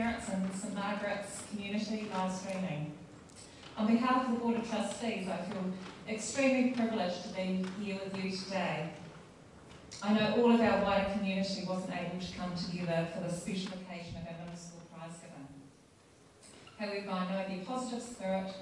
parents and St Margaret's community live streaming. On behalf of the Board of Trustees, I feel extremely privileged to be here with you today. I know all of our wider community wasn't able to come together for the special occasion of our middle school prize giving. However, I know the positive spirit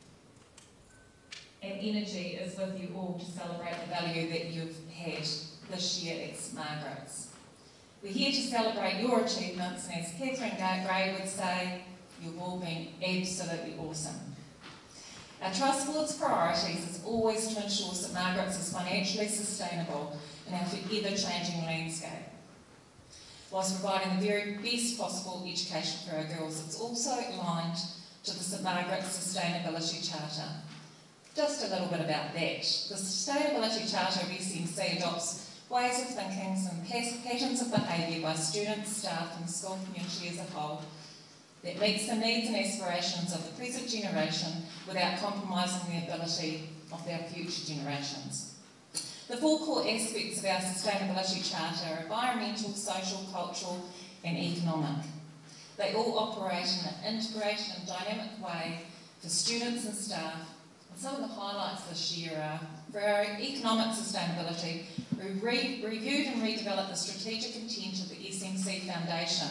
and energy is with you all to celebrate the value that you've had this year at St Margaret's. We're here to celebrate your achievements, and as Catherine Gray would say, you've all been absolutely awesome. Our Trust Board's priorities is always to ensure St Margaret's is financially sustainable in our forever changing landscape. Whilst providing the very best possible education for our girls, it's also aligned to the St Margaret's Sustainability Charter. Just a little bit about that. The Sustainability Charter of SMC adopts ways of thinking and patterns of behaviour by students, staff and the school community as a whole that meets the needs and aspirations of the present generation without compromising the ability of our future generations. The four core aspects of our Sustainability Charter are environmental, social, cultural and economic. They all operate in an integrated and dynamic way for students and staff. And some of the highlights this year are, for our economic sustainability, we reviewed and redeveloped the strategic intent of the SMC Foundation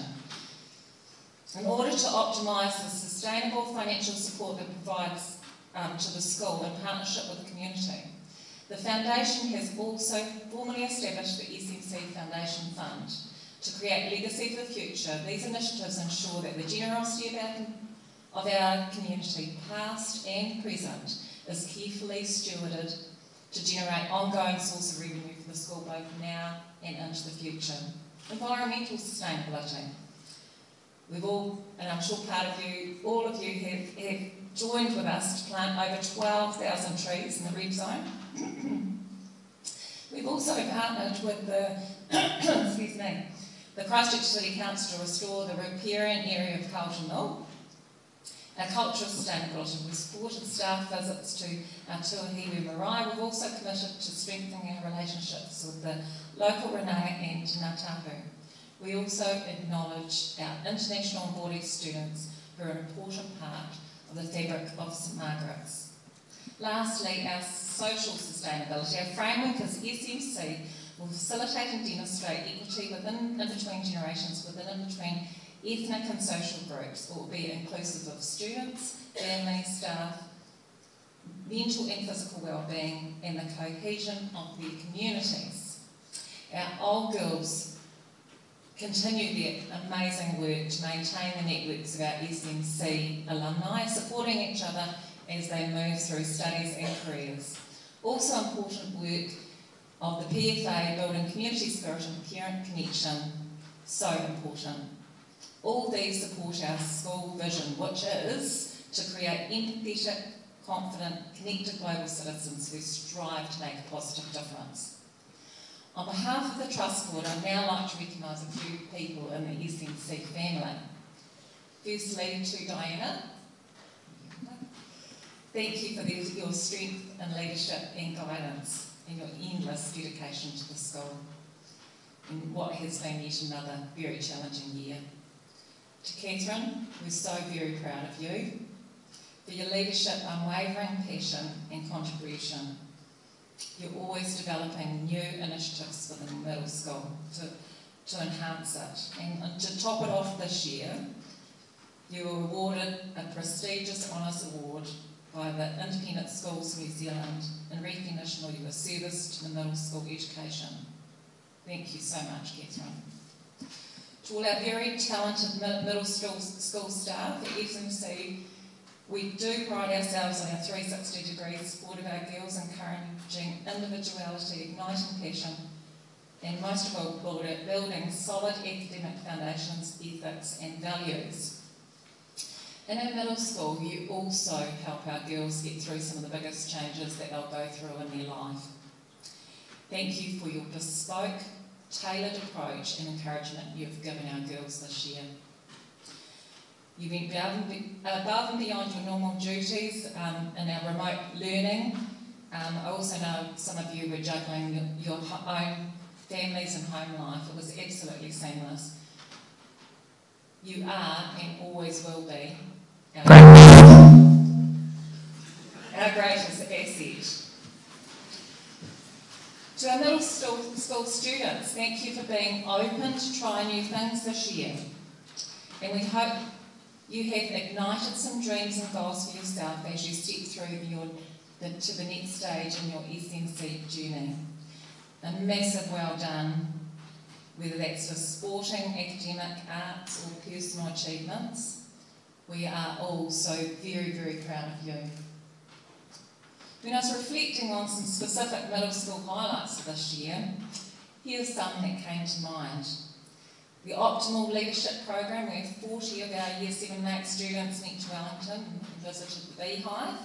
in order to optimise the sustainable financial support that provides to the school in partnership with the community. The Foundation has also formally established the SMC Foundation Fund to create legacy for the future. These initiatives ensure that the generosity of our community, past and present, is carefully stewarded to generate ongoing source of revenue for the school both now and into the future. Environmental sustainability. We've all, and I'm sure all of you have joined with us to plant over 12,000 trees in the red zone. We've also partnered with the Christchurch City Council to restore the riparian area of Carlton Mill. Our cultural sustainability, we supported staff visits to our Tuahiwi Marae. We've also committed to strengthening our relationships with the local Renee and Ngā Tahu. We also acknowledge our international and Māori students who are an important part of the fabric of St Margaret's. Lastly, our social sustainability. Our framework as SMC will facilitate and demonstrate equity within and between generations, within and between ethnic and social groups, or be inclusive of students, families, staff, mental and physical well-being, and the cohesion of their communities. Our old girls continue their amazing work to maintain the networks of our SMC alumni, supporting each other as they move through studies and careers. Also important work of the PFA, building community spirit and parent connection, so important. All these support our school vision, which is to create empathetic, confident, connected global citizens who strive to make a positive difference. On behalf of the Trust Board, I'd now like to recognise a few people in the SMC family. Firstly, to Diana. Thank you for your strength and leadership and guidance and your endless dedication to the school in what has been yet another very challenging year. To Catherine, we're so very proud of you for your leadership, unwavering passion and contribution. You're always developing new initiatives within the middle school to enhance it. And to top it off this year, you were awarded a prestigious Honours Award by the Independent Schools New Zealand in recognition of your service to the middle school education. Thank you so much, Catherine. To all our very talented middle school staff at SMC, we do pride ourselves on our 360-degree support of our girls, encouraging individuality, igniting passion, and most of all, building solid academic foundations, ethics and values. In our middle school, you also help our girls get through some of the biggest changes that they'll go through in their life. Thank you for your bespoke, tailored approach and encouragement you've given our girls this year. You went above and beyond your normal duties in our remote learning. I also know some of you were juggling your own families and home life. It was absolutely seamless. You are and always will be our greatest asset. To our middle school students, thank you for being open to try new things this year. And we hope you have ignited some dreams and goals for yourself as you step through to the next stage in your SMC journey. A massive well done, whether that's for sporting, academic, arts or personal achievements. We are all so very, very proud of you. When I was reflecting on some specific middle school highlights this year, here's some that came to mind. The Optimal Leadership Program, where 40 of our Year 7 and 8 students went to Wellington and visited the Beehive.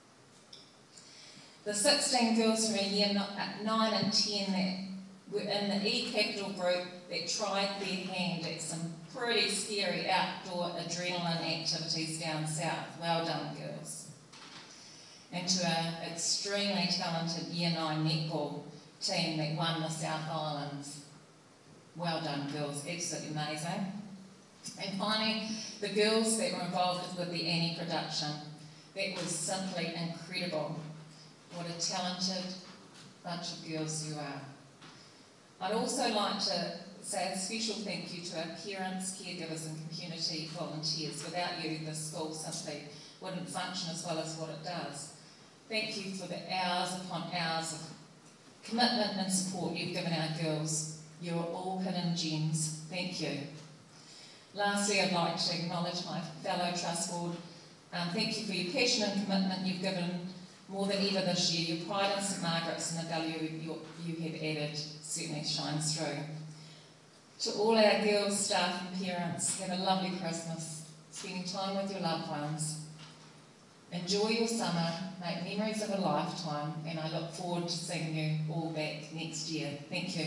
The 16 girls from Year 9 and 10 that were in the E-Capital group that tried their hand at some pretty scary outdoor adrenaline activities down south. Well done, girls. And to our extremely talented Year 9 netball team that won the South Islands. Well done, girls, absolutely amazing. And finally, the girls that were involved with the Annie production. That was simply incredible. What a talented bunch of girls you are. I'd also like to say a special thank you to our parents, caregivers and community volunteers. Without you, the school simply wouldn't function as well as what it does. Thank you for the hours upon hours of commitment and support you've given our girls. You're all hidden gems. Thank you. Lastly, I'd like to acknowledge my fellow Trust Board. Thank you for your passion and commitment you've given more than ever this year. Your pride in St Margaret's and the value you have added certainly shines through. To all our girls, staff and parents, have a lovely Christmas, spending time with your loved ones. Enjoy your summer, make memories of a lifetime, and I look forward to seeing you all back next year. Thank you.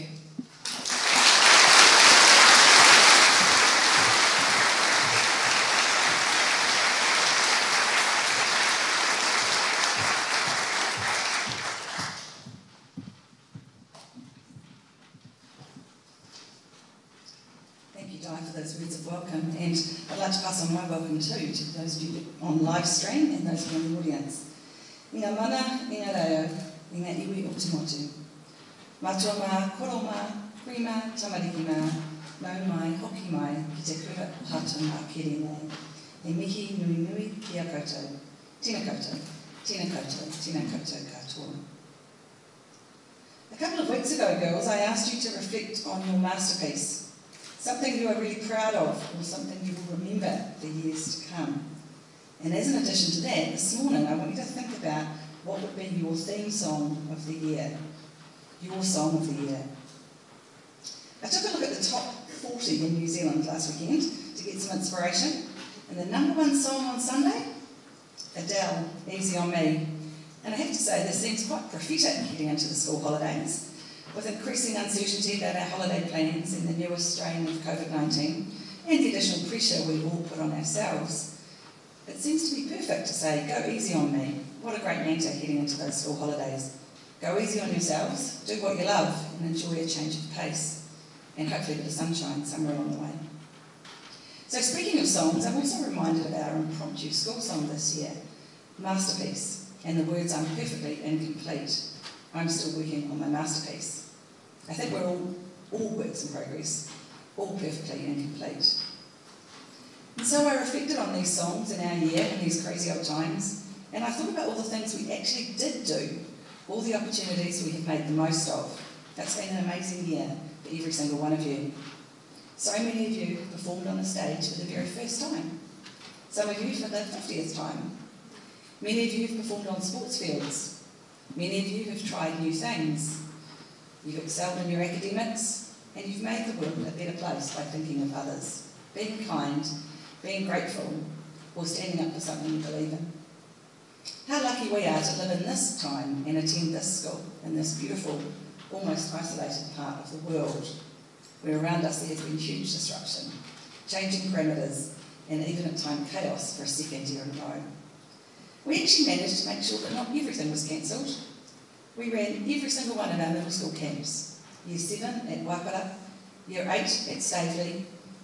Thank you, Di, for those words of welcome, and I'd like to pass on my welcome too to those of you on live stream and those of you in the audience. Ngā mana, ngā reo, ngā iwi o te motu. Matua mā, koro mā, hui mā, tamariki mā, nau mai, hoki mai, ki te kura o hata mā kere nei. E mihi nui nui ki a koutou. Tēnā koutou, tēnā koutou, tēnā koutou katoa. A couple of weeks ago, girls, I asked you to reflect on your masterpiece. Something you are really proud of, or something you will remember for years to come. And as an addition to that, this morning I want you to think about what would be your theme song of the year. Your song of the year. I took a look at the top 40 in New Zealand last weekend to get some inspiration. And the #1 song on Sunday? Adele, Easy on Me. And I have to say, this seems quite prophetic heading into the school holidays. With increasing uncertainty about our holiday plans and the newest strain of COVID-19 and the additional pressure we all put on ourselves, it seems to be perfect to say, go easy on me. What a great mantra heading into those school holidays. Go easy on yourselves, do what you love and enjoy a change of pace and hopefully a bit of sunshine somewhere along the way. So speaking of songs, I'm also reminded of our impromptu school song this year, Masterpiece, and the words I'm perfectly incomplete. I'm still working on my masterpiece. I think we're all works in progress, all perfectly incomplete. And so I reflected on these songs in our year in these crazy old times, and I thought about all the things we actually did do, all the opportunities we have made the most of. That's been an amazing year for every single one of you. So many of you performed on a stage for the very first time. Some of you for the 50th time. Many of you have performed on sports fields. Many of you have tried new things. You've excelled in your academics, and you've made the world a better place by thinking of others, being kind, being grateful, or standing up for something you believe in. How lucky we are to live in this time and attend this school in this beautiful, almost isolated part of the world, where around us there has been huge disruption, changing parameters, and even at times chaos for a second year in a row. We actually managed to make sure that not everything was cancelled. We ran every single one of our middle school camps. Year 7 at Waipara, Year 8 at Staveley,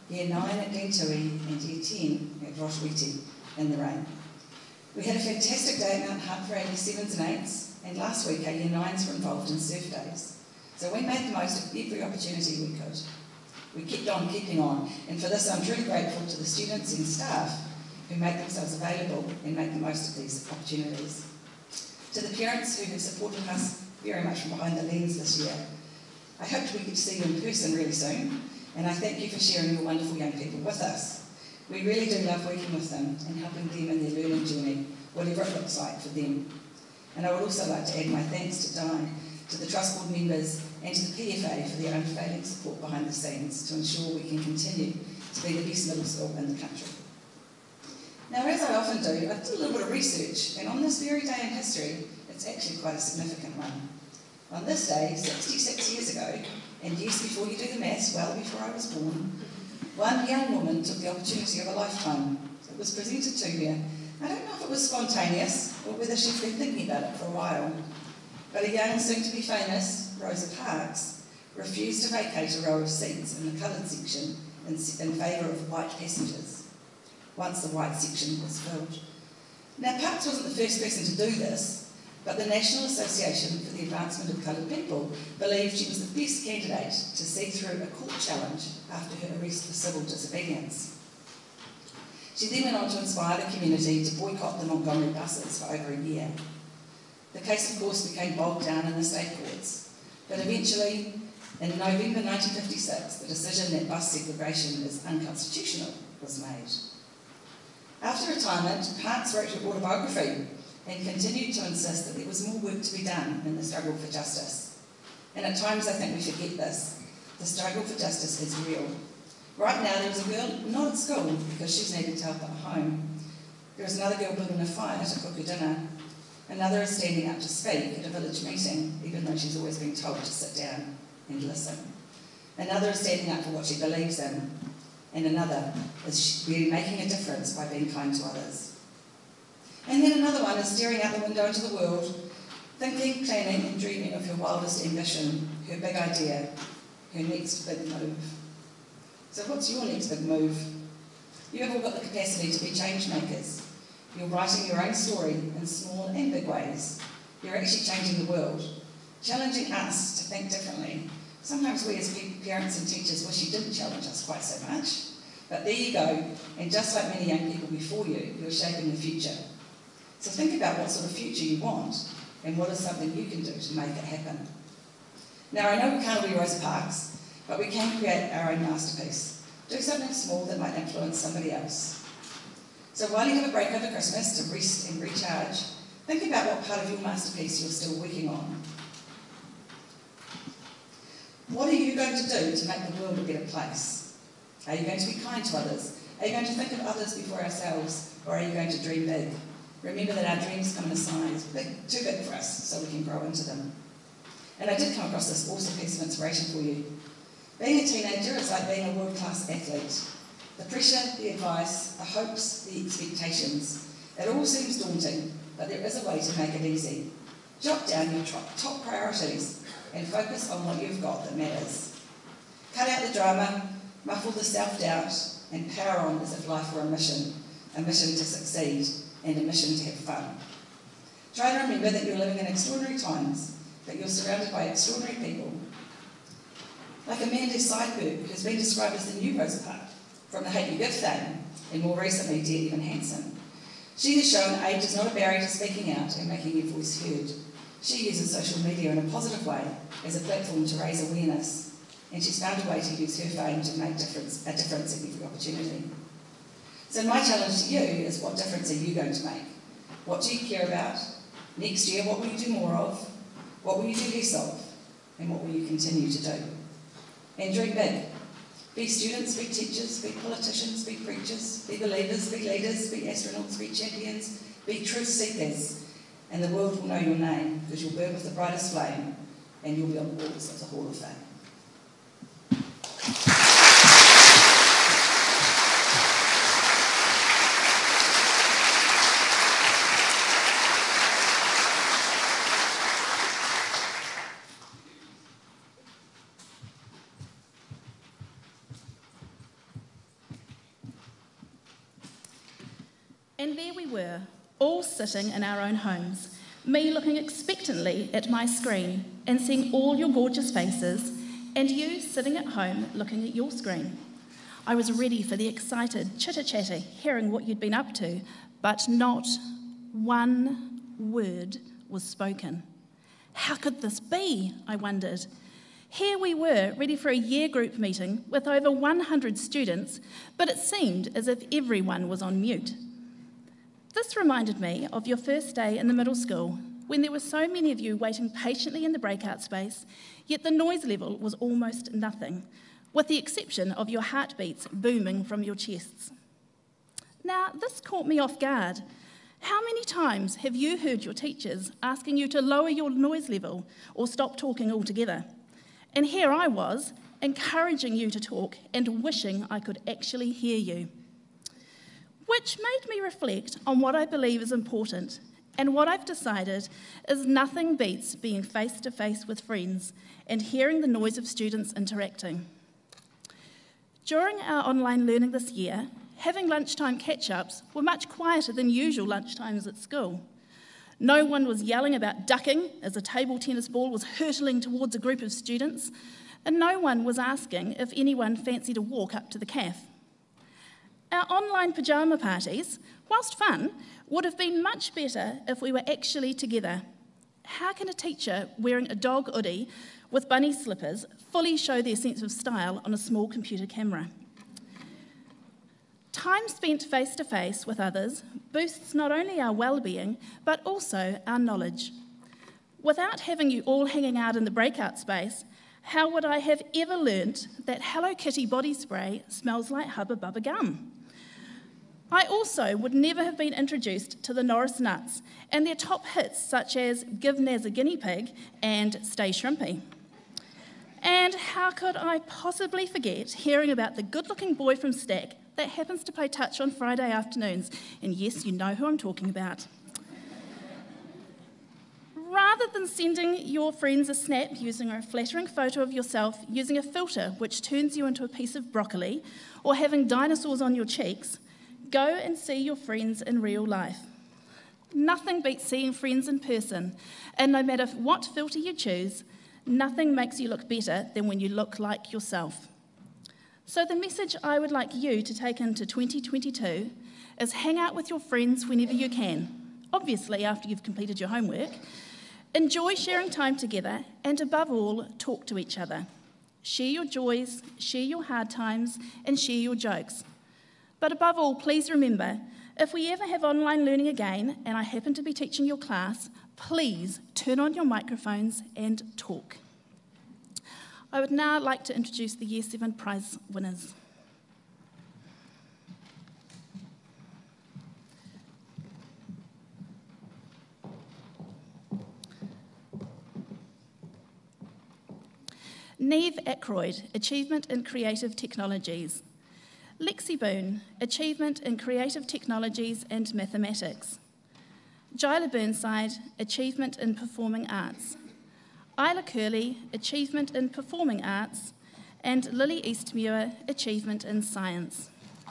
Year 9 at Gentui and Year 10 at Rotoiti in the rain. We had a fantastic day at Mount Hutt for our Year 7s and 8s, and last week our Year 9s were involved in surf days. So we made the most of every opportunity we could. We kept on keeping on, and for this I'm truly grateful to the students and staff who make themselves available and make the most of these opportunities. To the parents who have supported us very much from behind the lens this year, I hope we get to see you in person really soon, and I thank you for sharing your wonderful young people with us. We really do love working with them and helping them in their learning journey, whatever it looks like for them. And I would also like to add my thanks to Di, to the Trust Board members and to the PFA for their unfailing support behind the scenes to ensure we can continue to be the best middle school in the country. Now, as I often do, I did a little bit of research, and on this very day in history, it's actually quite a significant one. On this day, 66 years ago, and yes, before you do the maths, well before I was born, one young woman took the opportunity of a lifetime. It was presented to her. I don't know if it was spontaneous or whether she'd been thinking about it for a while, but a young, soon-to-be famous, Rosa Parks, refused to vacate a row of seats in the coloured section in favour of white passengers, once the white section was filled. Now, Parks wasn't the first person to do this, but the National Association for the Advancement of Coloured People believed she was the best candidate to see through a court challenge after her arrest for civil disobedience. She then went on to inspire the community to boycott the Montgomery buses for over a year. The case, of course, became bogged down in the state courts, but eventually, in November 1956, the decision that bus segregation is unconstitutional was made. After retirement, Parks wrote her autobiography and continued to insist that there was more work to be done in the struggle for justice. And at times I think we forget this. The struggle for justice is real. Right now there is a girl not at school because she's needing help at home. There is another girl building a fire to cook her dinner. Another is standing up to speak at a village meeting, even though she's always been told to sit down and listen. Another is standing up for what she believes in. And another is really making a difference by being kind to others. And then another one is staring out the window into the world, thinking, planning and dreaming of her wildest ambition, her big idea, her next big move. So what's your next big move? You have all got the capacity to be change makers. You're writing your own story in small and big ways. You're actually changing the world, challenging us to think differently. Sometimes we as parents and teachers wish you didn't challenge us quite so much. But there you go, and just like many young people before you, you're shaping the future. So think about what sort of future you want, and what is something you can do to make it happen. Now, I know we can't all be Rosa Parks, but we can create our own masterpiece. Do something small that might influence somebody else. So while you have a break over Christmas to rest and recharge, think about what part of your masterpiece you're still working on. What are you going to do to make the world a better place? Are you going to be kind to others? Are you going to think of others before ourselves? Or are you going to dream big? Remember that our dreams come in a size too big for us, so we can grow into them. And I did come across this awesome piece of inspiration for you. Being a teenager is like being a world-class athlete. The pressure, the advice, the hopes, the expectations, it all seems daunting, but there is a way to make it easy. Jot down your top priorities and focus on what you've got that matters. Cut out the drama, muffle the self-doubt, and power on as if life were a mission to succeed, and a mission to have fun. Try to remember that you're living in extraordinary times, that you're surrounded by extraordinary people. Like Amanda Seidberg, who's been described as the new Rosa Parks from the Hate U Give fame, and more recently, Dear Evan Hansen. She has shown age is not a barrier to speaking out and making your voice heard. She uses social media in a positive way as a platform to raise awareness, and she's found a way to use her fame to make a difference in every opportunity. So my challenge to you is, what difference are you going to make? What do you care about? Next year, what will you do more of? What will you do less of? And what will you continue to do? And dream big. Be students, be teachers, be politicians, be preachers, be believers, be leaders, be astronauts, be champions, be truth seekers. And the world will know your name, because you'll burn with the brightest flame, and you'll be on the walls of the Hall of Fame. And there we were, all sitting in our own homes, me looking expectantly at my screen and seeing all your gorgeous faces, and you sitting at home looking at your screen. I was ready for the excited chitter-chatter, hearing what you'd been up to, but not one word was spoken. How could this be? I wondered. Here we were, ready for a year group meeting with over 100 students, but it seemed as if everyone was on mute. This reminded me of your first day in the middle school, when there were so many of you waiting patiently in the breakout space, yet the noise level was almost nothing, with the exception of your heartbeats booming from your chests. Now, this caught me off guard. How many times have you heard your teachers asking you to lower your noise level or stop talking altogether? And here I was, encouraging you to talk and wishing I could actually hear you. Which made me reflect on what I believe is important, and what I've decided is nothing beats being face-to-face with friends and hearing the noise of students interacting. During our online learning this year, having lunchtime catch-ups were much quieter than usual lunchtimes at school. No one was yelling about ducking as a table tennis ball was hurtling towards a group of students, and no one was asking if anyone fancied a walk up to the cafe. Our online pyjama parties, whilst fun, would have been much better if we were actually together. How can a teacher wearing a dog hoodie with bunny slippers fully show their sense of style on a small computer camera? Time spent face-to-face with others boosts not only our well-being, but also our knowledge. Without having you all hanging out in the breakout space, how would I have ever learnt that Hello Kitty body spray smells like Hubba Bubba gum? I also would never have been introduced to the Norris Nuts and their top hits such as Give Naz a Guinea Pig and Stay Shrimpy. And how could I possibly forget hearing about the good-looking boy from Stack that happens to play touch on Friday afternoons? And yes, you know who I'm talking about. Rather than sending your friends a snap using a flattering photo of yourself using a filter which turns you into a piece of broccoli, or having dinosaurs on your cheeks, go and see your friends in real life. Nothing beats seeing friends in person, and no matter what filter you choose, nothing makes you look better than when you look like yourself. So the message I would like you to take into 2022 is hang out with your friends whenever you can, obviously after you've completed your homework. Enjoy sharing time together, and above all, talk to each other. Share your joys, share your hard times, and share your jokes. But above all, please remember, if we ever have online learning again, and I happen to be teaching your class, please turn on your microphones and talk. I would now like to introduce the Year 7 prize winners. Neve Ackroyd, Achievement in Creative Technologies. Lexi Boone, Achievement in Creative Technologies and Mathematics. Jyla Burnside, Achievement in Performing Arts. Isla Curley, Achievement in Performing Arts. And Lily Eastmuir, Achievement in Science.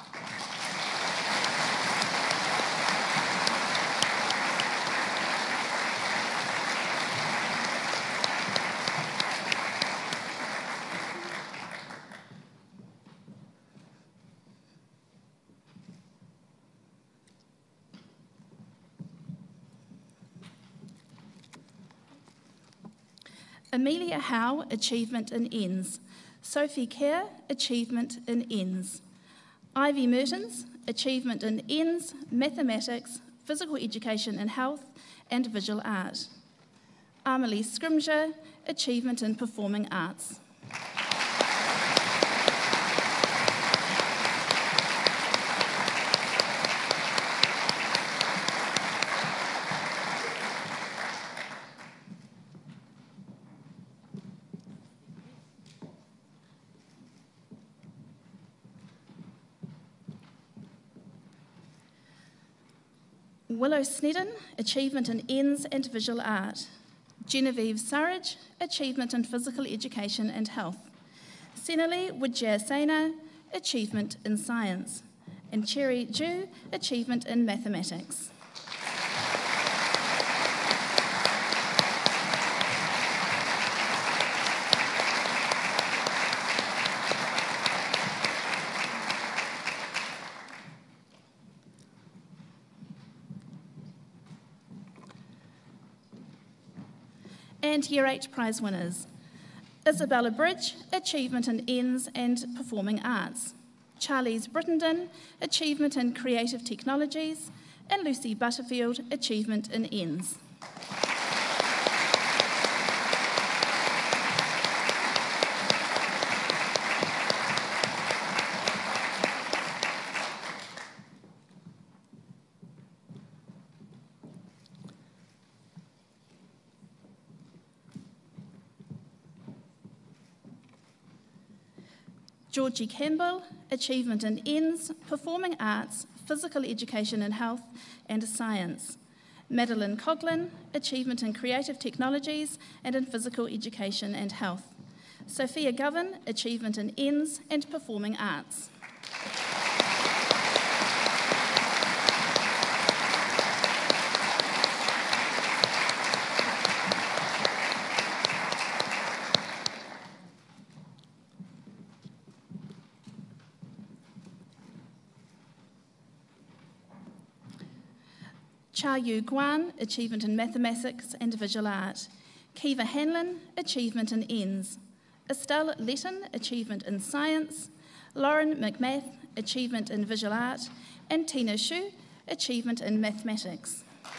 Amelia Howe, Achievement in ENS. Sophie Kerr, Achievement in ENS. Ivy Mertens, Achievement in ENS, Mathematics, Physical Education and Health, and Visual Art. Amelie Scrimger, Achievement in Performing Arts. Willow Snedden, Achievement in ENS and Visual Art. Genevieve Surridge, Achievement in Physical Education and Health. Senali Wijayasena, Achievement in Science. and Cherry Ju, achievement in mathematics. And Year 8 prize winners. Isabella Bridge, achievement in ENS and performing arts. Charlize Brittenden, achievement in creative technologies. And Lucy Butterfield, achievement in ENS. Georgie Campbell, achievement in ENS, performing arts, physical education and health, and science. Madeline Coughlin, achievement in creative technologies and in physical education and health. Sophia Govan, achievement in ENS and performing arts. Cha Yu Guan, achievement in mathematics and visual art. Kiva Hanlon, achievement in ENS. Estelle Letton, achievement in science. Lauren McMath, achievement in visual art. And Tina Shu, achievement in mathematics.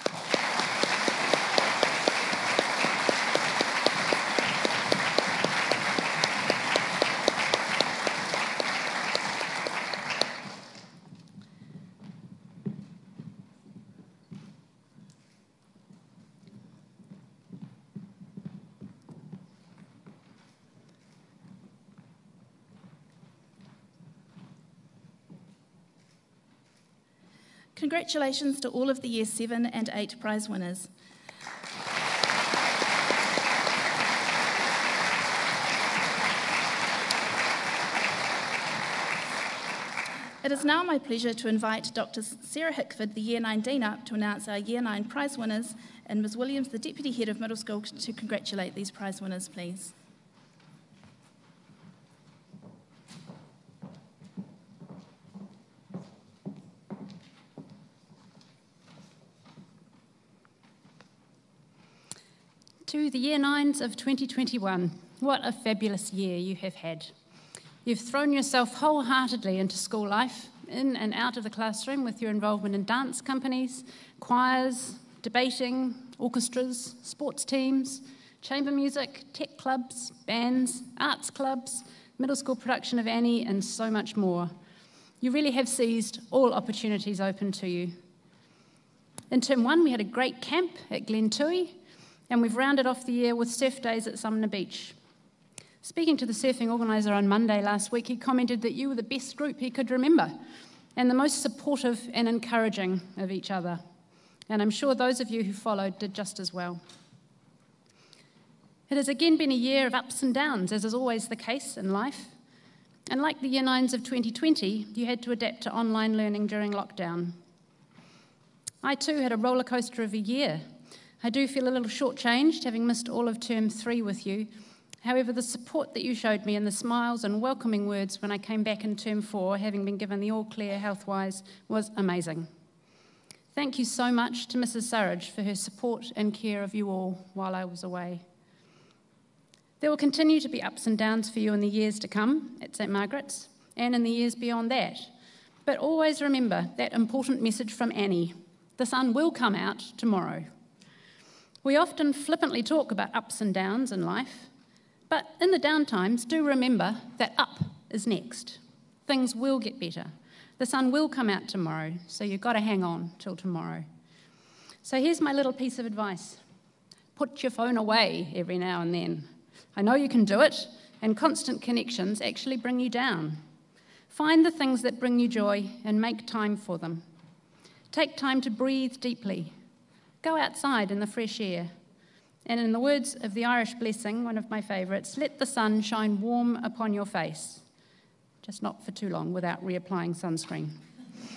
Congratulations to all of the Year 7 and 8 prize winners. It is now my pleasure to invite Dr. Sarah Hickford, the Year 9 Dean, up to announce our Year 9 prize winners, and Ms. Williams, the Deputy Head of Middle School, to congratulate these prize winners, please. To the Year 9s of 2021, what a fabulous year you have had. You've thrown yourself wholeheartedly into school life, in and out of the classroom with your involvement in dance companies, choirs, debating, orchestras, sports teams, chamber music, tech clubs, bands, arts clubs, middle school production of Annie, and so much more. You really have seized all opportunities open to you. In Term 1, we had a great camp at Glen Tui, and we've rounded off the year with surf days at Sumner Beach. Speaking to the surfing organiser on Monday last week, he commented that you were the best group he could remember and the most supportive and encouraging of each other. And I'm sure those of you who followed did just as well. It has again been a year of ups and downs, as is always the case in life. And like the Year 9s of 2020, you had to adapt to online learning during lockdown. I too had a roller coaster of a year. I do feel a little shortchanged, having missed all of Term 3 with you. However, the support that you showed me and the smiles and welcoming words when I came back in Term 4, having been given the all clear health-wise, was amazing. Thank you so much to Mrs. Surridge for her support and care of you all while I was away. There will continue to be ups and downs for you in the years to come at St Margaret's and in the years beyond that. But always remember that important message from Annie: the sun will come out tomorrow. We often flippantly talk about ups and downs in life, but in the down times, do remember that up is next. Things will get better. The sun will come out tomorrow, so you've got to hang on till tomorrow. So here's my little piece of advice. Put your phone away every now and then. I know you can do it, and constant connections actually bring you down. Find the things that bring you joy and make time for them. Take time to breathe deeply. Go outside in the fresh air. And in the words of the Irish blessing, one of my favourites, let the sun shine warm upon your face. Just not for too long without reapplying sunscreen.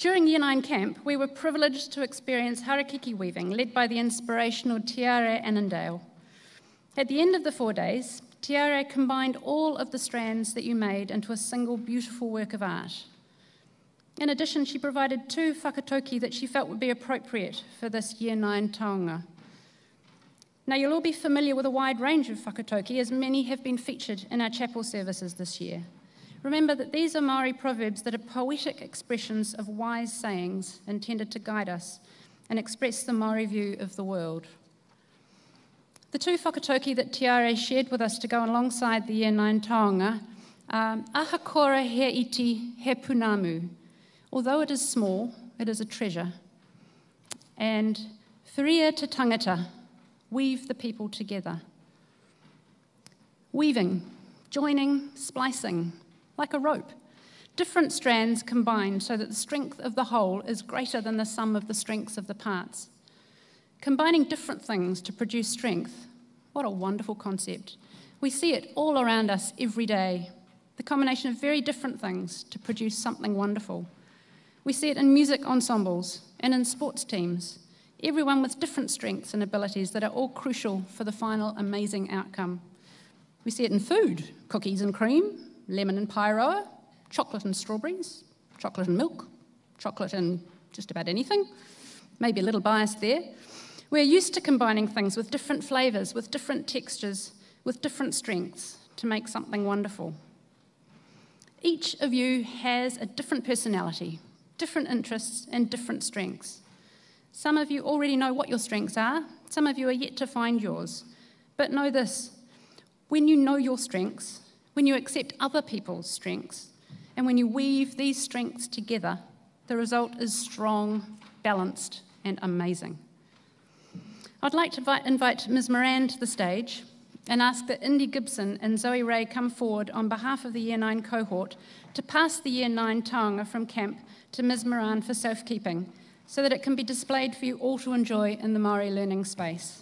During Year 9 camp, we were privileged to experience harakeke weaving, led by the inspirational Tiare Annandale. At the end of the 4 days, Tiare combined all of the strands that you made into a single beautiful work of art. In addition, she provided 2 whakatoki that she felt would be appropriate for this Year 9 taonga. Now, you'll all be familiar with a wide range of whakatoki, as many have been featured in our chapel services this year. Remember that these are Māori proverbs that are poetic expressions of wise sayings intended to guide us and express the Māori view of the world. The 2 whakatoki that Tiare shared with us to go alongside the Year 9 taonga are Ahakora he iti he punamu. Although it is small, it is a treasure. And Whiria te tangata, weave the people together. Weaving, joining, splicing, like a rope. Different strands combined so that the strength of the whole is greater than the sum of the strengths of the parts. Combining different things to produce strength. What a wonderful concept. We see it all around us every day. The combination of very different things to produce something wonderful. We see it in music ensembles and in sports teams. Everyone with different strengths and abilities that are all crucial for the final amazing outcome. We see it in food, cookies and cream, lemon and pyroa, chocolate and strawberries, chocolate and milk, chocolate and just about anything. Maybe a little biased there. We're used to combining things with different flavours, with different textures, with different strengths to make something wonderful. Each of you has a different personality, different interests and different strengths. Some of you already know what your strengths are, some of you are yet to find yours. But know this, when you know your strengths, when you accept other people's strengths, and when you weave these strengths together, the result is strong, balanced, and amazing. I'd like to invite Ms. Moran to the stage and ask that Indy Gibson and Zoe Ray come forward on behalf of the Year 9 cohort to pass the Year 9 taonga from camp to Ms. Moran for safekeeping, so that it can be displayed for you all to enjoy in the Māori learning space.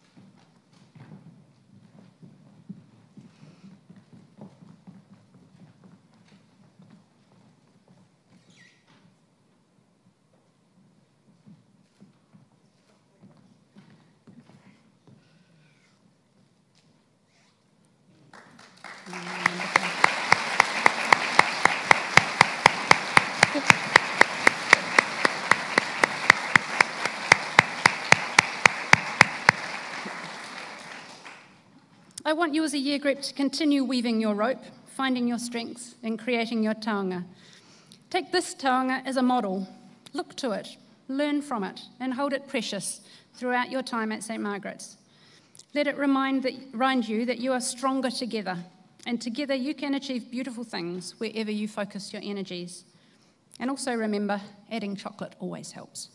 I want you as a year group to continue weaving your rope, finding your strengths and creating your taonga. Take this taonga as a model. Look to it, learn from it, and hold it precious throughout your time at St. Margaret's. Let it remind you that you are stronger together, and together you can achieve beautiful things wherever you focus your energies. And also remember, adding chocolate always helps.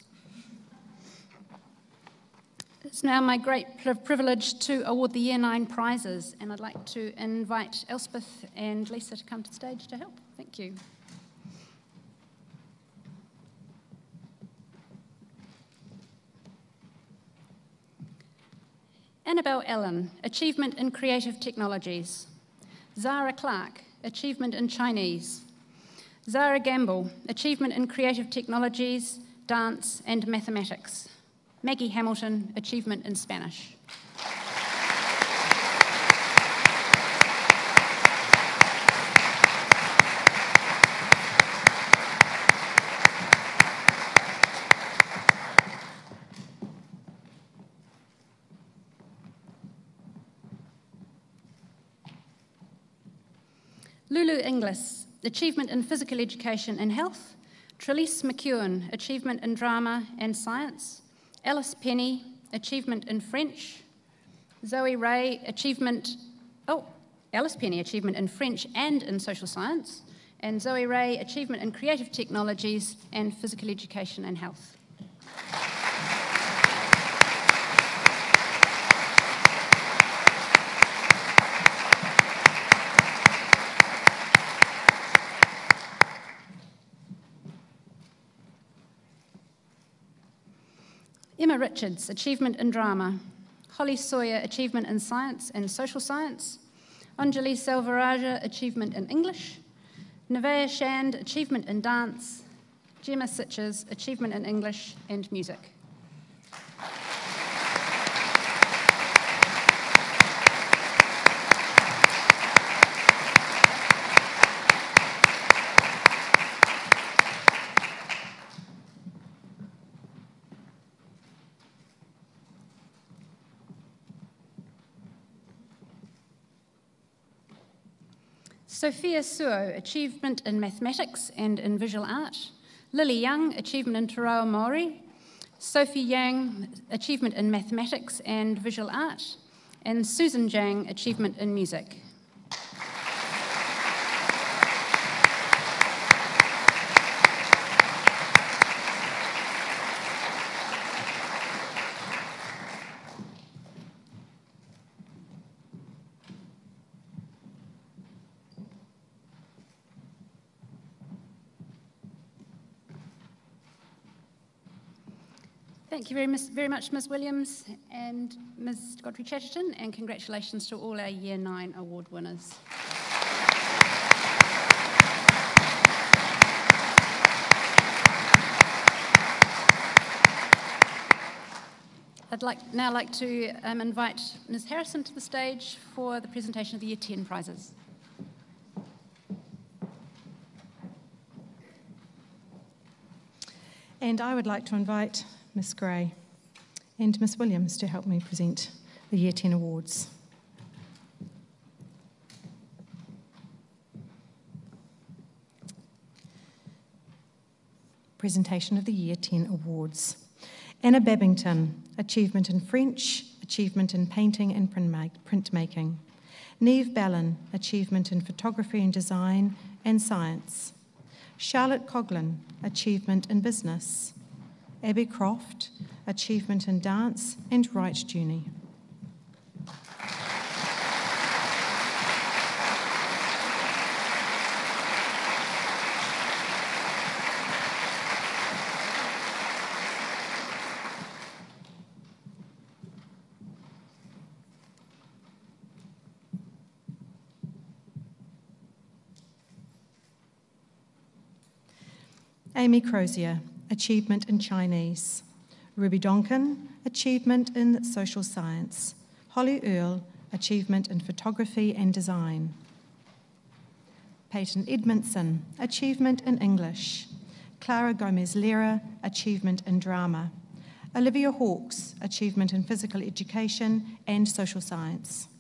It's now my great privilege to award the Year 9 prizes, and I'd like to invite Elspeth and Lisa to come to the stage to help. Thank you. Annabelle Allen, Achievement in Creative Technologies. Zara Clark, Achievement in Chinese. Zara Gamble, Achievement in Creative Technologies, Dance and Mathematics. Maggie Hamilton, Achievement in Spanish. Lulu Inglis, Achievement in Physical Education and Health. Trelise McEwen, Achievement in Drama and Science. Alice Penny, Achievement in French. Zoe Ray, Alice Penny, Achievement in French and in Social Science. And Zoe Ray, Achievement in Creative Technologies and Physical Education and Health. Emma Richards, Achievement in Drama. Holly Sawyer, Achievement in Science and Social Science. Anjali Salvaraja, Achievement in English. Nevaeh Shand, Achievement in Dance. Gemma Sitches, Achievement in English and Music. Sophia Suo, Achievement in Mathematics and in Visual Art. Lily Young, Achievement in Te Reo Māori. Sophie Yang, Achievement in Mathematics and Visual Art. And Susan Jang, Achievement in Music. Thank you very much, Ms. Williams and Ms. Godfrey-Chatterton, and congratulations to all our Year 9 award winners. I'd now like to invite Ms. Harrison to the stage for the presentation of the Year 10 prizes. And I would like to invite Ms. Gray and Ms. Williams to help me present the Year 10 awards. Presentation of the Year 10 awards. Anna Babington, Achievement in French, Achievement in Painting and Printmaking. Neve Ballin, Achievement in Photography and Design and Science. Charlotte Coughlin, Achievement in Business. Abby Croft, Achievement in Dance and Right Junie. Amy Crozier, Achievement in Chinese. Ruby Donkin, Achievement in Social Science. Holly Earle, Achievement in Photography and Design. Peyton Edmondson, Achievement in English. Clara Gomez-Lera, Achievement in Drama. Olivia Hawkes, Achievement in Physical Education and Social Science.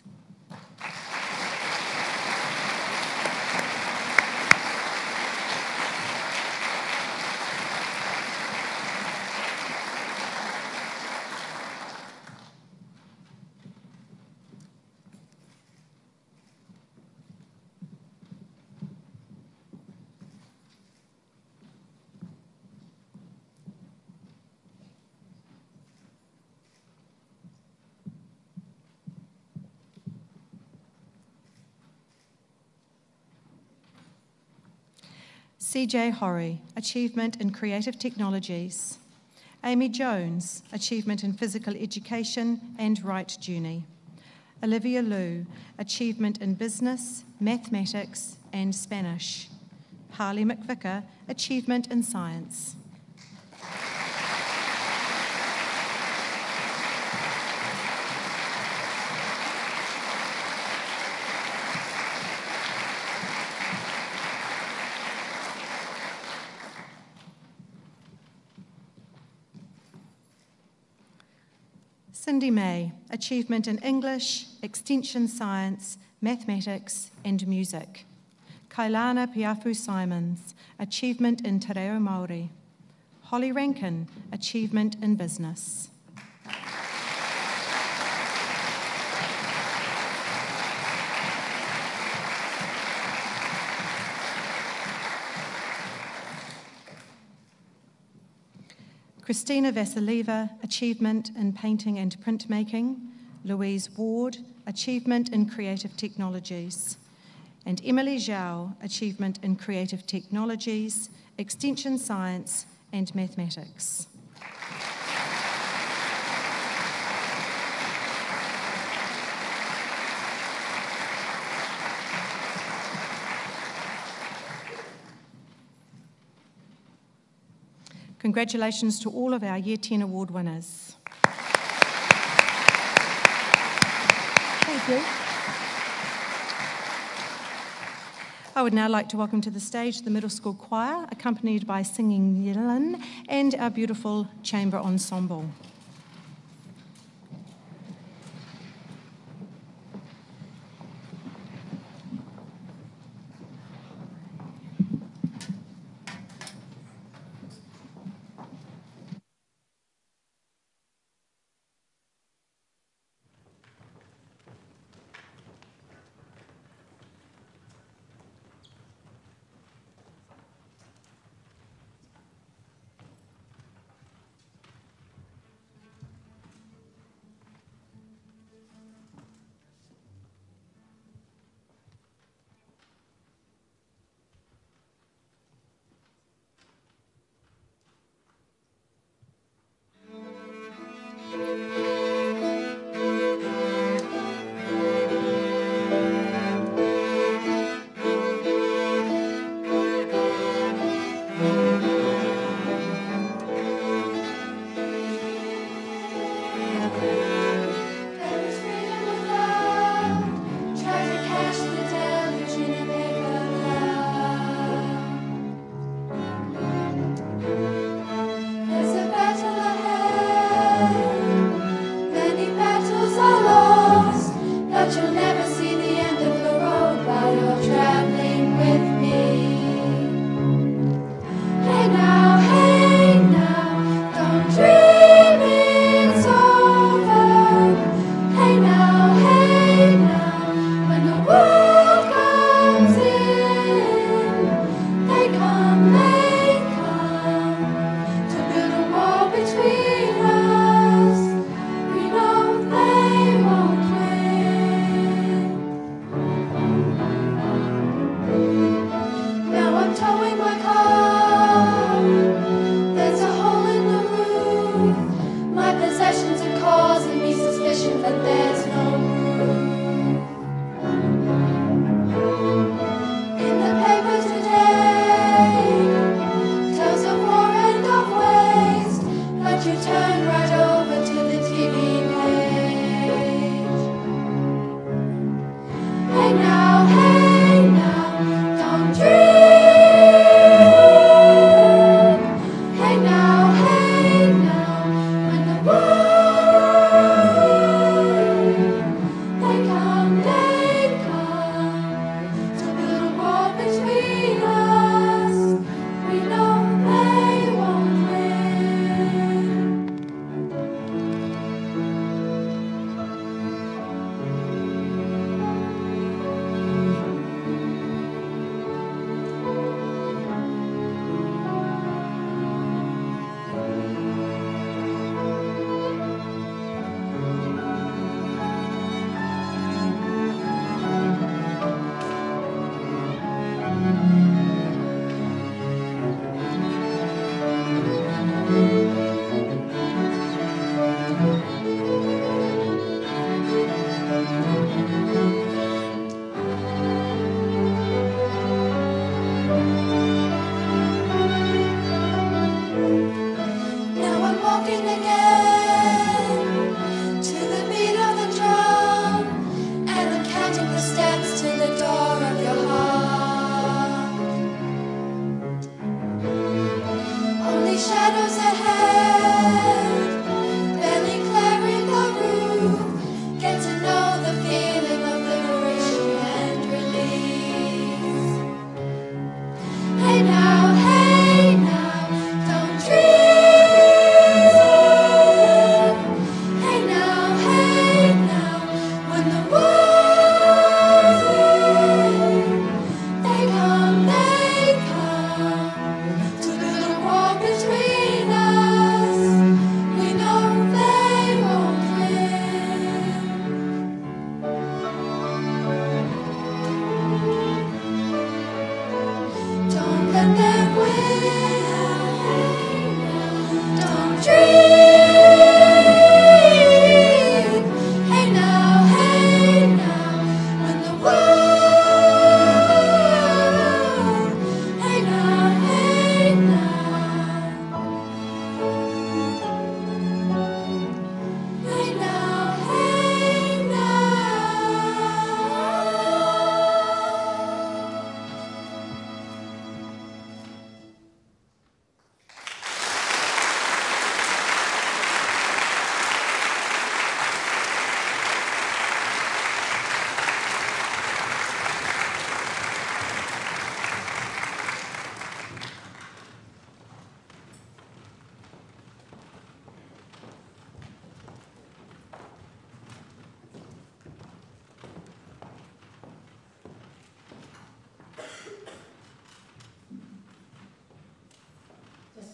CJ Horry, Achievement in Creative Technologies. Amy Jones, Achievement in Physical Education and Right Junie. Olivia Liu, Achievement in Business, Mathematics and Spanish. Harley McVicker, Achievement in Science. Cindy May, Achievement in English, Extension Science, Mathematics and Music. Kailana Piafu-Simons, Achievement in Te Reo Māori. Holly Rankin, Achievement in Business. Christina Vasileva, Achievement in Painting and Printmaking. Louise Ward, Achievement in Creative Technologies. And Emily Zhao, Achievement in Creative Technologies, Extension Science and Mathematics. Congratulations to all of our Year 10 award winners. Thank you. I would now like to welcome to the stage the middle school choir, accompanied by Singing Yellen and our beautiful chamber ensemble.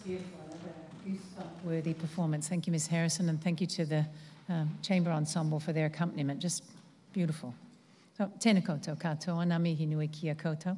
beautiful. Another goosebump-worthy performance. Thank you, Ms. Harrison, and thank you to the Chamber Ensemble for their accompaniment. Just beautiful. So, tēnā koutou katoa, ngā mihi nui kia koutou.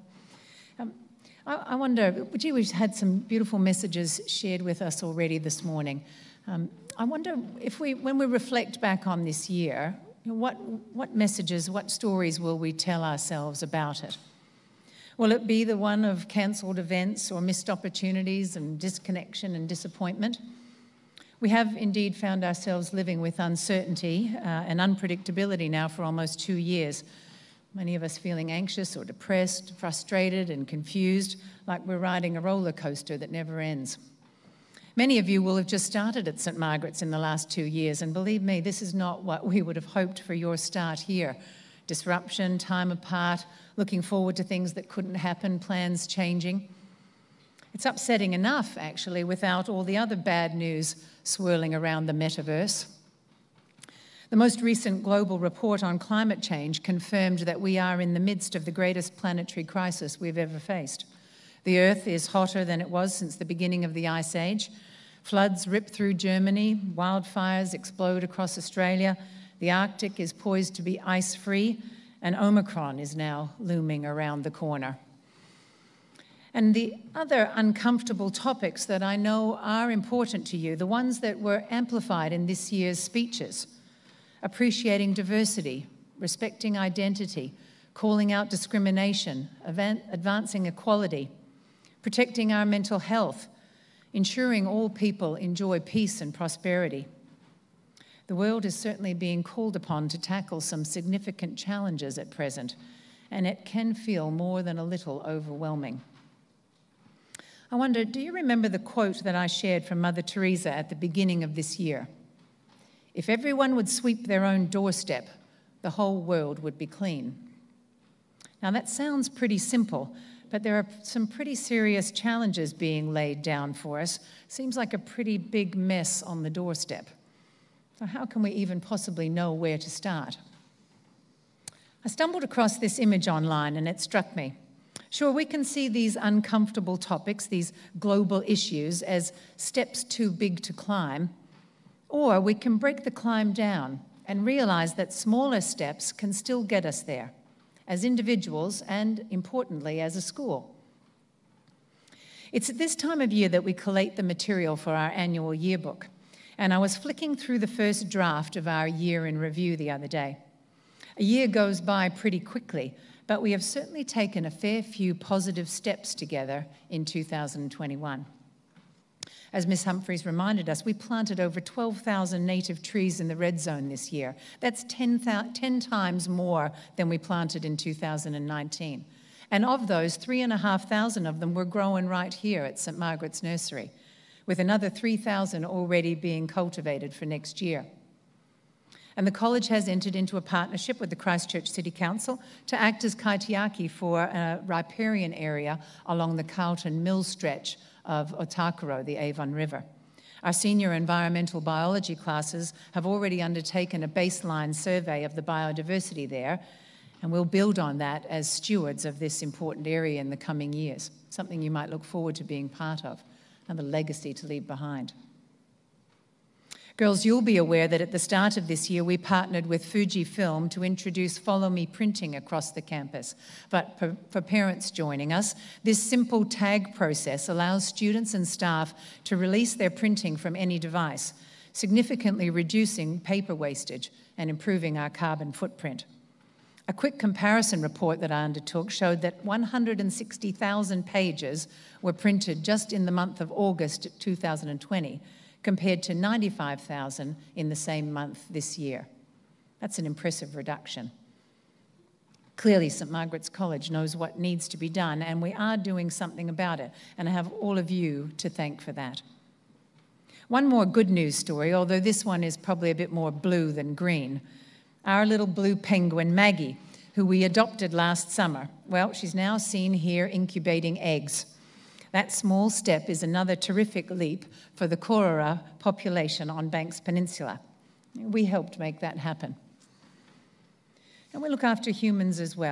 I wonder, gee, we've had some beautiful messages shared with us already this morning. I wonder if when we reflect back on this year, what messages, what stories will we tell ourselves about it? Will it be the one of cancelled events or missed opportunities and disconnection and disappointment? We have indeed found ourselves living with uncertainty and unpredictability now for almost 2 years. Many of us feeling anxious or depressed, frustrated and confused, like we're riding a roller coaster that never ends. Many of you will have just started at St Margaret's in the last 2 years, and believe me, this is not what we would have hoped for your start here. Disruption, time apart, looking forward to things that couldn't happen, plans changing. It's upsetting enough, actually, without all the other bad news swirling around the metaverse. The most recent global report on climate change confirmed that we are in the midst of the greatest planetary crisis we've ever faced. The Earth is hotter than it was since the beginning of the Ice Age. Floods rip through Germany, wildfires explode across Australia, the Arctic is poised to be ice-free, and Omicron is now looming around the corner. And the other uncomfortable topics that I know are important to you, the ones that were amplified in this year's speeches: appreciating diversity, respecting identity, calling out discrimination, advancing equality, protecting our mental health, ensuring all people enjoy peace and prosperity. The world is certainly being called upon to tackle some significant challenges at present, and it can feel more than a little overwhelming. I wonder, do you remember the quote that I shared from Mother Teresa at the beginning of this year? If everyone would sweep their own doorstep, the whole world would be clean. Now that sounds pretty simple, but there are some pretty serious challenges being laid down for us. Seems like a pretty big mess on the doorstep. So how can we even possibly know where to start? I stumbled across this image online and it struck me. Sure, we can see these uncomfortable topics, these global issues, as steps too big to climb, or we can break the climb down and realize that smaller steps can still get us there, as individuals and, importantly, as a school. It's at this time of year that we collate the material for our annual yearbook, and I was flicking through the first draft of our year in review the other day. A year goes by pretty quickly, but we have certainly taken a fair few positive steps together in 2021. As Ms. Humphreys reminded us, we planted over 12,000 native trees in the red zone this year. That's 10 times more than we planted in 2019. And of those, 3,500 of them were growing right here at St Margaret's Nursery, with another 3,000 already being cultivated for next year. And the college has entered into a partnership with the Christchurch City Council to act as kaitiaki for a riparian area along the Carlton Mill stretch of Otakaro, the Avon River. Our senior environmental biology classes have already undertaken a baseline survey of the biodiversity there, and we'll build on that as stewards of this important area in the coming years, something you might look forward to being part of, and a legacy to leave behind. Girls, you'll be aware that at the start of this year, we partnered with Fujifilm to introduce Follow Me printing across the campus. But for parents joining us, this simple tag process allows students and staff to release their printing from any device, significantly reducing paper wastage and improving our carbon footprint. A quick comparison report that I undertook showed that 160,000 pages were printed just in the month of August 2020, compared to 95,000 in the same month this year. That's an impressive reduction. Clearly, St Margaret's College knows what needs to be done, and we are doing something about it, and I have all of you to thank for that. One more good news story, although this one is probably a bit more blue than green. Our little blue penguin, Maggie, who we adopted last summer, well, she's now seen here incubating eggs. That small step is another terrific leap for the Korora population on Banks Peninsula. We helped make that happen. And we look after humans as well.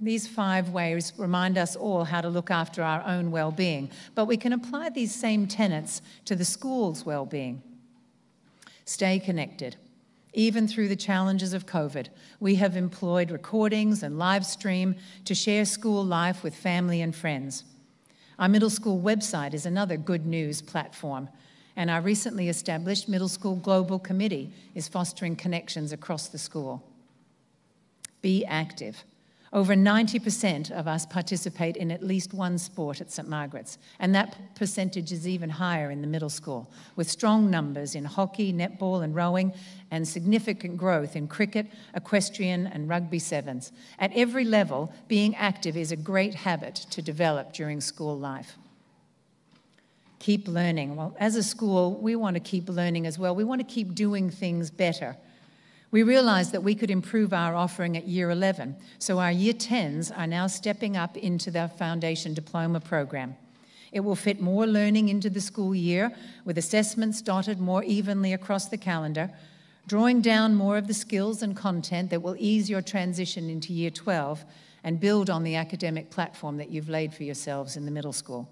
These 5 ways remind us all how to look after our own well-being, but we can apply these same tenets to the school's well-being. Stay connected. Even through the challenges of COVID, we have employed recordings and live stream to share school life with family and friends. Our middle school website is another good news platform, and our recently established Middle School Global Committee is fostering connections across the school. Be active. Over 90% of us participate in at least one sport at St Margaret's, and that percentage is even higher in the middle school, with strong numbers in hockey, netball and rowing, and significant growth in cricket, equestrian and rugby sevens. At every level, being active is a great habit to develop during school life. Keep learning. Well, as a school, we want to keep learning as well. We want to keep doing things better. We realised that we could improve our offering at Year 11, so our Year 10s are now stepping up into the Foundation Diploma program. It will fit more learning into the school year, with assessments dotted more evenly across the calendar, drawing down more of the skills and content that will ease your transition into Year 12 and build on the academic platform that you've laid for yourselves in the middle school.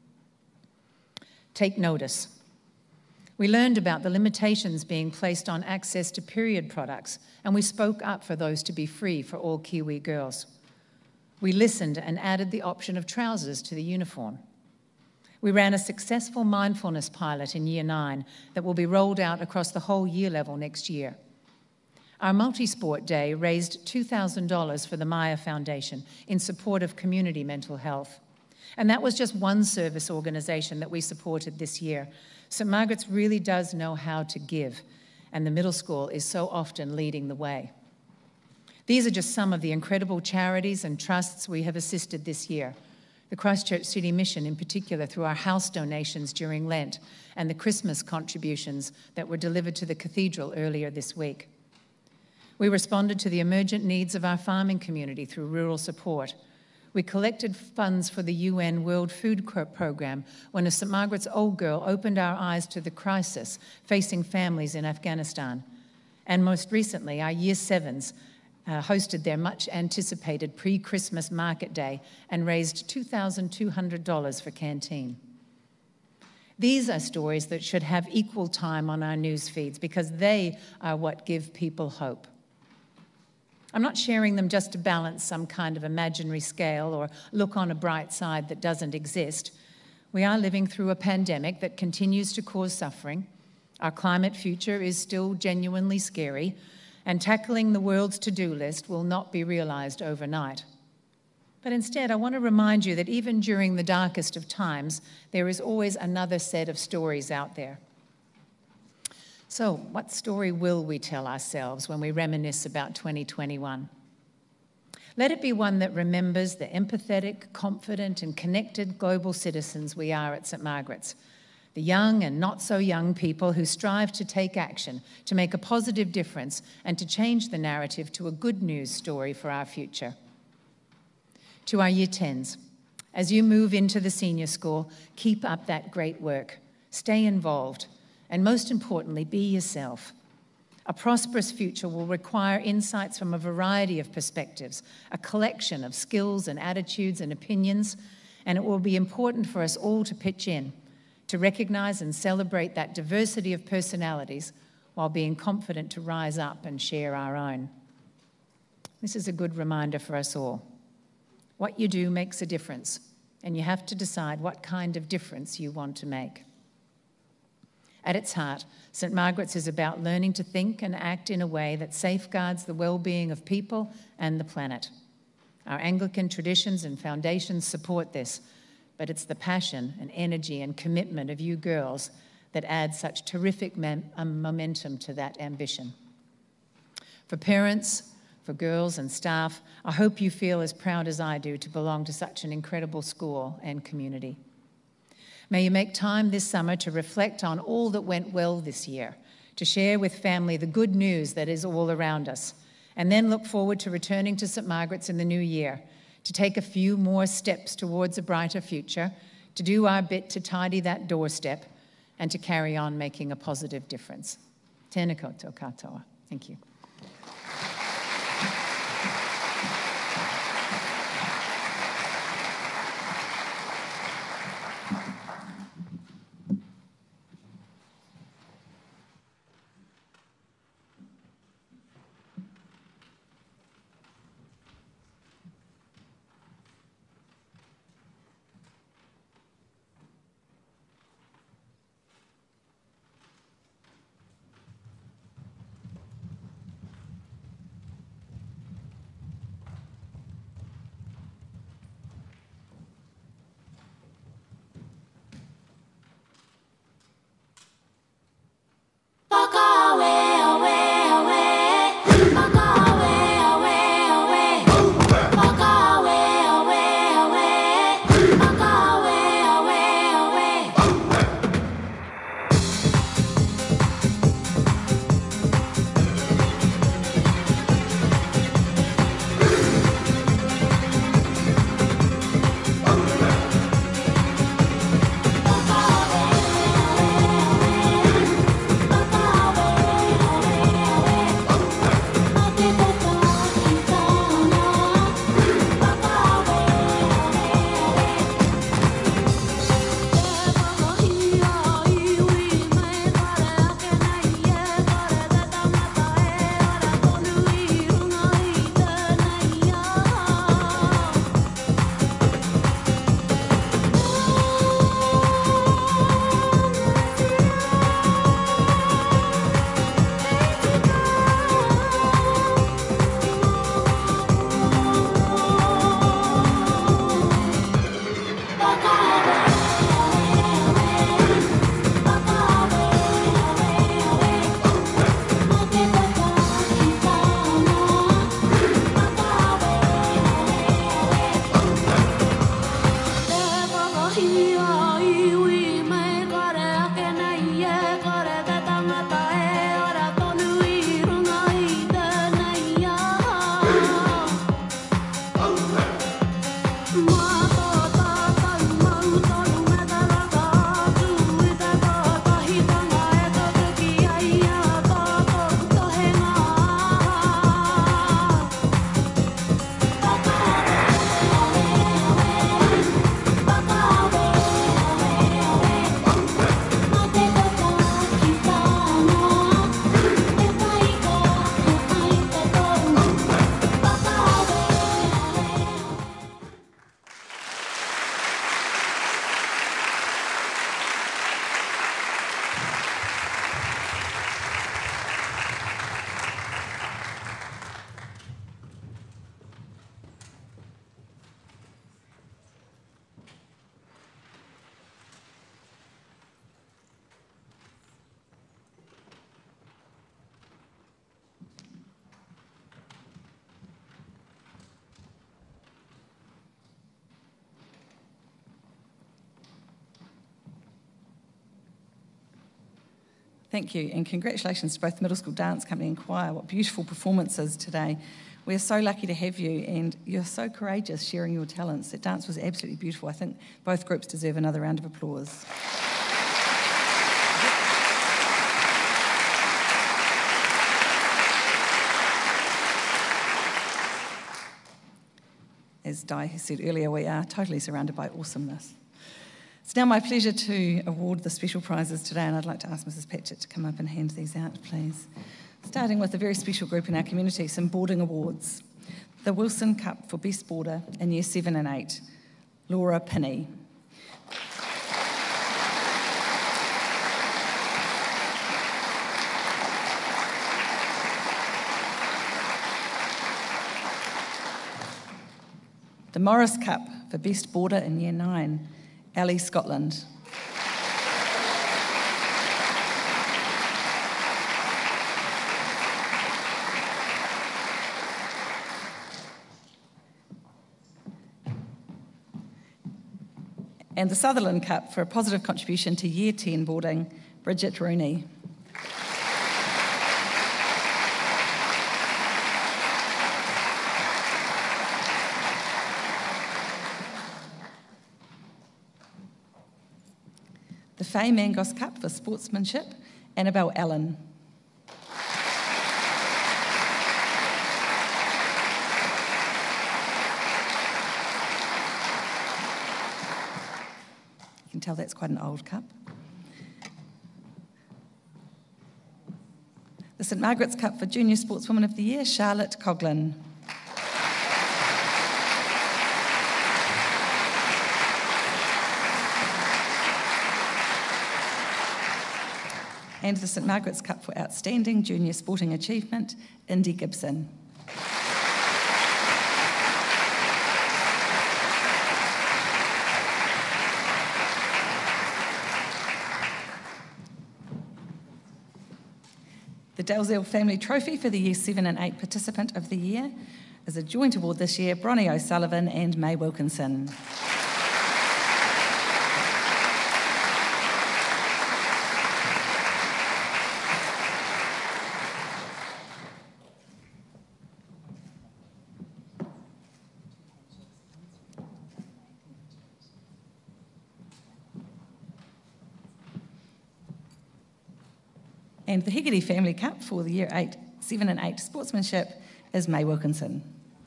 Take notice. We learned about the limitations being placed on access to period products, and we spoke up for those to be free for all Kiwi girls. We listened and added the option of trousers to the uniform. We ran a successful mindfulness pilot in Year 9 that will be rolled out across the whole year level next year. Our Multisport Day raised $2,000 for the Maya Foundation in support of community mental health. And that was just one service organisation that we supported this year. St Margaret's really does know how to give, and the middle school is so often leading the way. These are just some of the incredible charities and trusts we have assisted this year. The Christchurch City Mission in particular, through our house donations during Lent and the Christmas contributions that were delivered to the cathedral earlier this week. We responded to the emergent needs of our farming community through rural support. We collected funds for the UN World Food Programme when a St Margaret's old girl opened our eyes to the crisis facing families in Afghanistan. And most recently, our Year 7s hosted their much-anticipated pre-Christmas market day and raised $2,200 for Canteen. These are stories that should have equal time on our news feeds because they are what give people hope. I'm not sharing them just to balance some kind of imaginary scale or look on a bright side that doesn't exist. We are living through a pandemic that continues to cause suffering. Our climate future is still genuinely scary, and tackling the world's to-do list will not be realised overnight. But instead, I want to remind you that even during the darkest of times, there is always another set of stories out there. So, what story will we tell ourselves when we reminisce about 2021? Let it be one that remembers the empathetic, confident, and connected global citizens we are at St Margaret's, the young and not so young people who strive to take action, to make a positive difference, and to change the narrative to a good news story for our future. To our Year 10s, as you move into the senior school, keep up that great work. Stay involved. And most importantly, be yourself. A prosperous future will require insights from a variety of perspectives, a collection of skills and attitudes and opinions, and it will be important for us all to pitch in, to recognise and celebrate that diversity of personalities while being confident to rise up and share our own. This is a good reminder for us all. What you do makes a difference, and you have to decide what kind of difference you want to make. At its heart, St Margaret's is about learning to think and act in a way that safeguards the well-being of people and the planet. Our Anglican traditions and foundations support this, but it's the passion and energy and commitment of you girls that add such terrific momentum to that ambition. For parents, for girls and staff, I hope you feel as proud as I do to belong to such an incredible school and community. May you make time this summer to reflect on all that went well this year, to share with family the good news that is all around us, and then look forward to returning to St Margaret's in the new year, to take a few more steps towards a brighter future, to do our bit to tidy that doorstep, and to carry on making a positive difference. Tēnā koutou katoa. Thank you. Thank you, and congratulations to both Middle School Dance Company and Choir. What beautiful performances today. We're so lucky to have you, and you're so courageous sharing your talents. That dance was absolutely beautiful. I think both groups deserve another round of applause. As Di said earlier, we are totally surrounded by awesomeness. It's now my pleasure to award the special prizes today, and I'd like to ask Mrs. Patchett to come up and hand these out, please. Starting with a very special group in our community, some boarding awards. The Wilson Cup for Best Boarder in Year 7 and 8, Laura Pinney. The Morris Cup for Best Boarder in Year 9, Ali Scotland. And the Sutherland Cup for a positive contribution to Year 10 boarding, Bridget Rooney. The Faye Mangos Cup for sportsmanship, Annabelle Allen. You can tell that's quite an old cup. The St Margaret's Cup for Junior Sportswoman of the Year, Charlotte Coughlin. And the St Margaret's Cup for Outstanding Junior Sporting Achievement, Indy Gibson. The Dalzell Family Trophy for the Year 7 and 8 Participant of the Year is a joint award this year, Bronnie O'Sullivan and May Wilkinson. And the Hegarty Family Cup for the Year 7 and 8 Sportsmanship is May Wilkinson.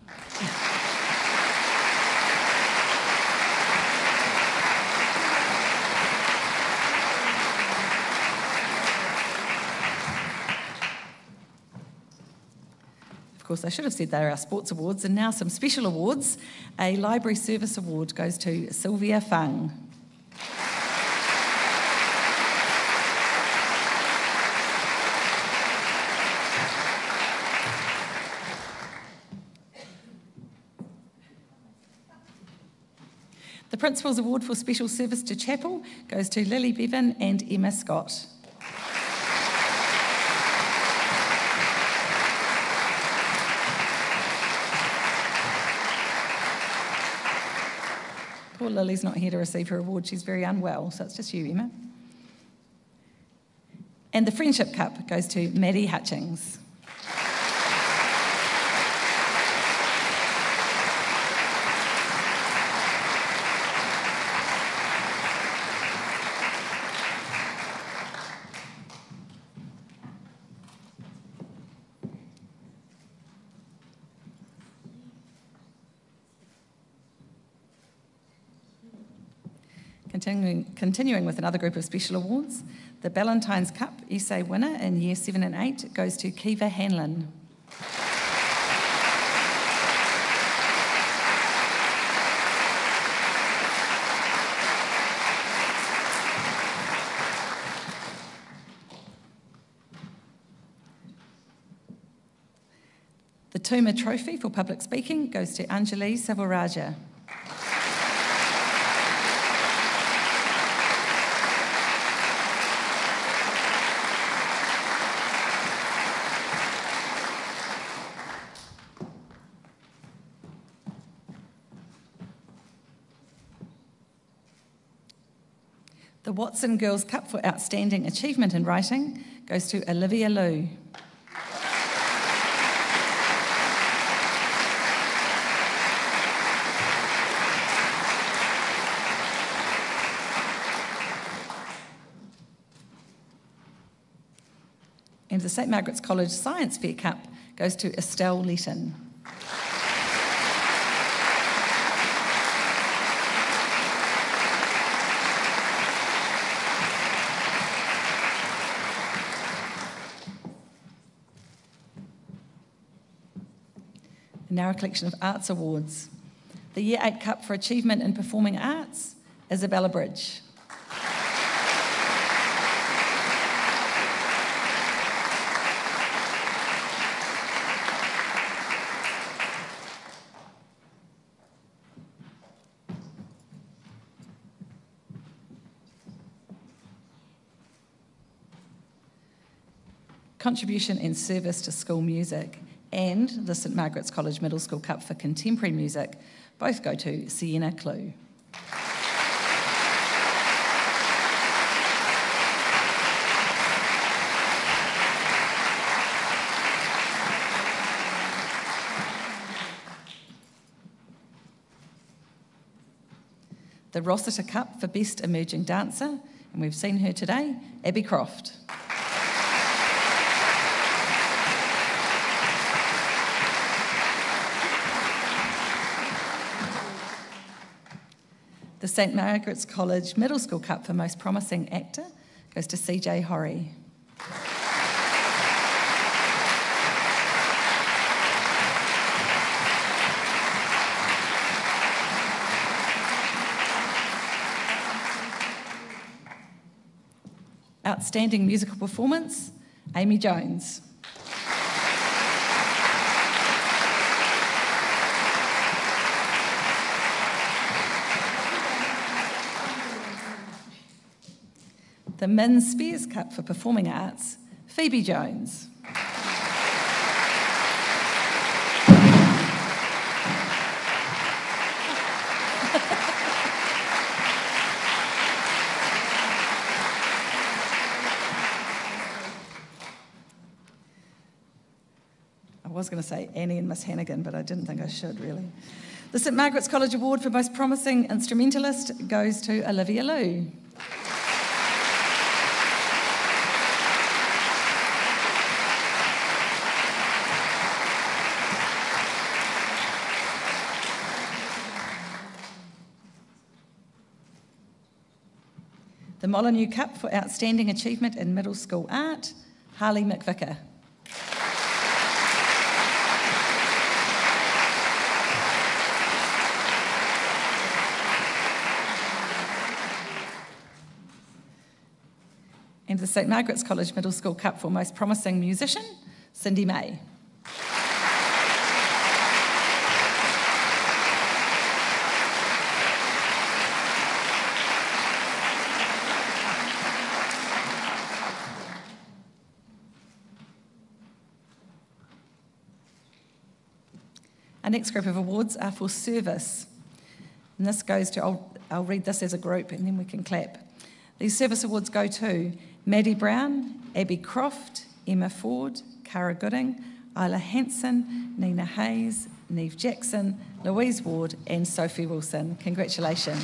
Of course, I should have said they are our sports awards, and now some special awards. A Library Service Award goes to Sylvia Fung. The Principal's Award for Special Service to Chapel goes to Lily Bevan and Emma Scott. Poor Lily's not here to receive her award. She's very unwell, so it's just you, Emma. And the Friendship Cup goes to Maddie Hutchings. Continuing with another group of special awards, the Ballantyne's Cup Essay winner in Year 7 and 8 goes to Kiva Hanlon. The Tuma Trophy for Public Speaking goes to Anjali Savaraja. The Watson Girls Cup for Outstanding Achievement in Writing goes to Olivia Liu. And the St Margaret's College Science Fair Cup goes to Estelle Letton. And now a collection of arts awards. The Year 8 Cup for Achievement in Performing Arts, Isabella Bridge. Contribution and service to school music, and the St Margaret's College Middle School Cup for Contemporary Music both go to Sienna Clue. The Rossiter Cup for Best Emerging Dancer, and we've seen her today, Abby Croft. The St Margaret's College Middle School Cup for Most Promising Actor goes to CJ Horry. Outstanding Musical Performance, Amy Jones. The Min Spears Cup for Performing Arts, Phoebe Jones. I was going to say Annie and Miss Hannigan, but I didn't think I should, really. The St Margaret's College Award for Most Promising Instrumentalist goes to Olivia Liu. The Molyneux Cup for Outstanding Achievement in Middle School Art, Harley McVicker. And the St Margaret's College Middle School Cup for Most Promising Musician, Cindy May. Our next group of awards are for service. And this goes to, I'll read this as a group and then we can clap. These service awards go to Maddie Brown, Abby Croft, Emma Ford, Cara Gooding, Isla Hanson, Nina Hayes, Neve Jackson, Louise Ward and Sophie Wilson. Congratulations.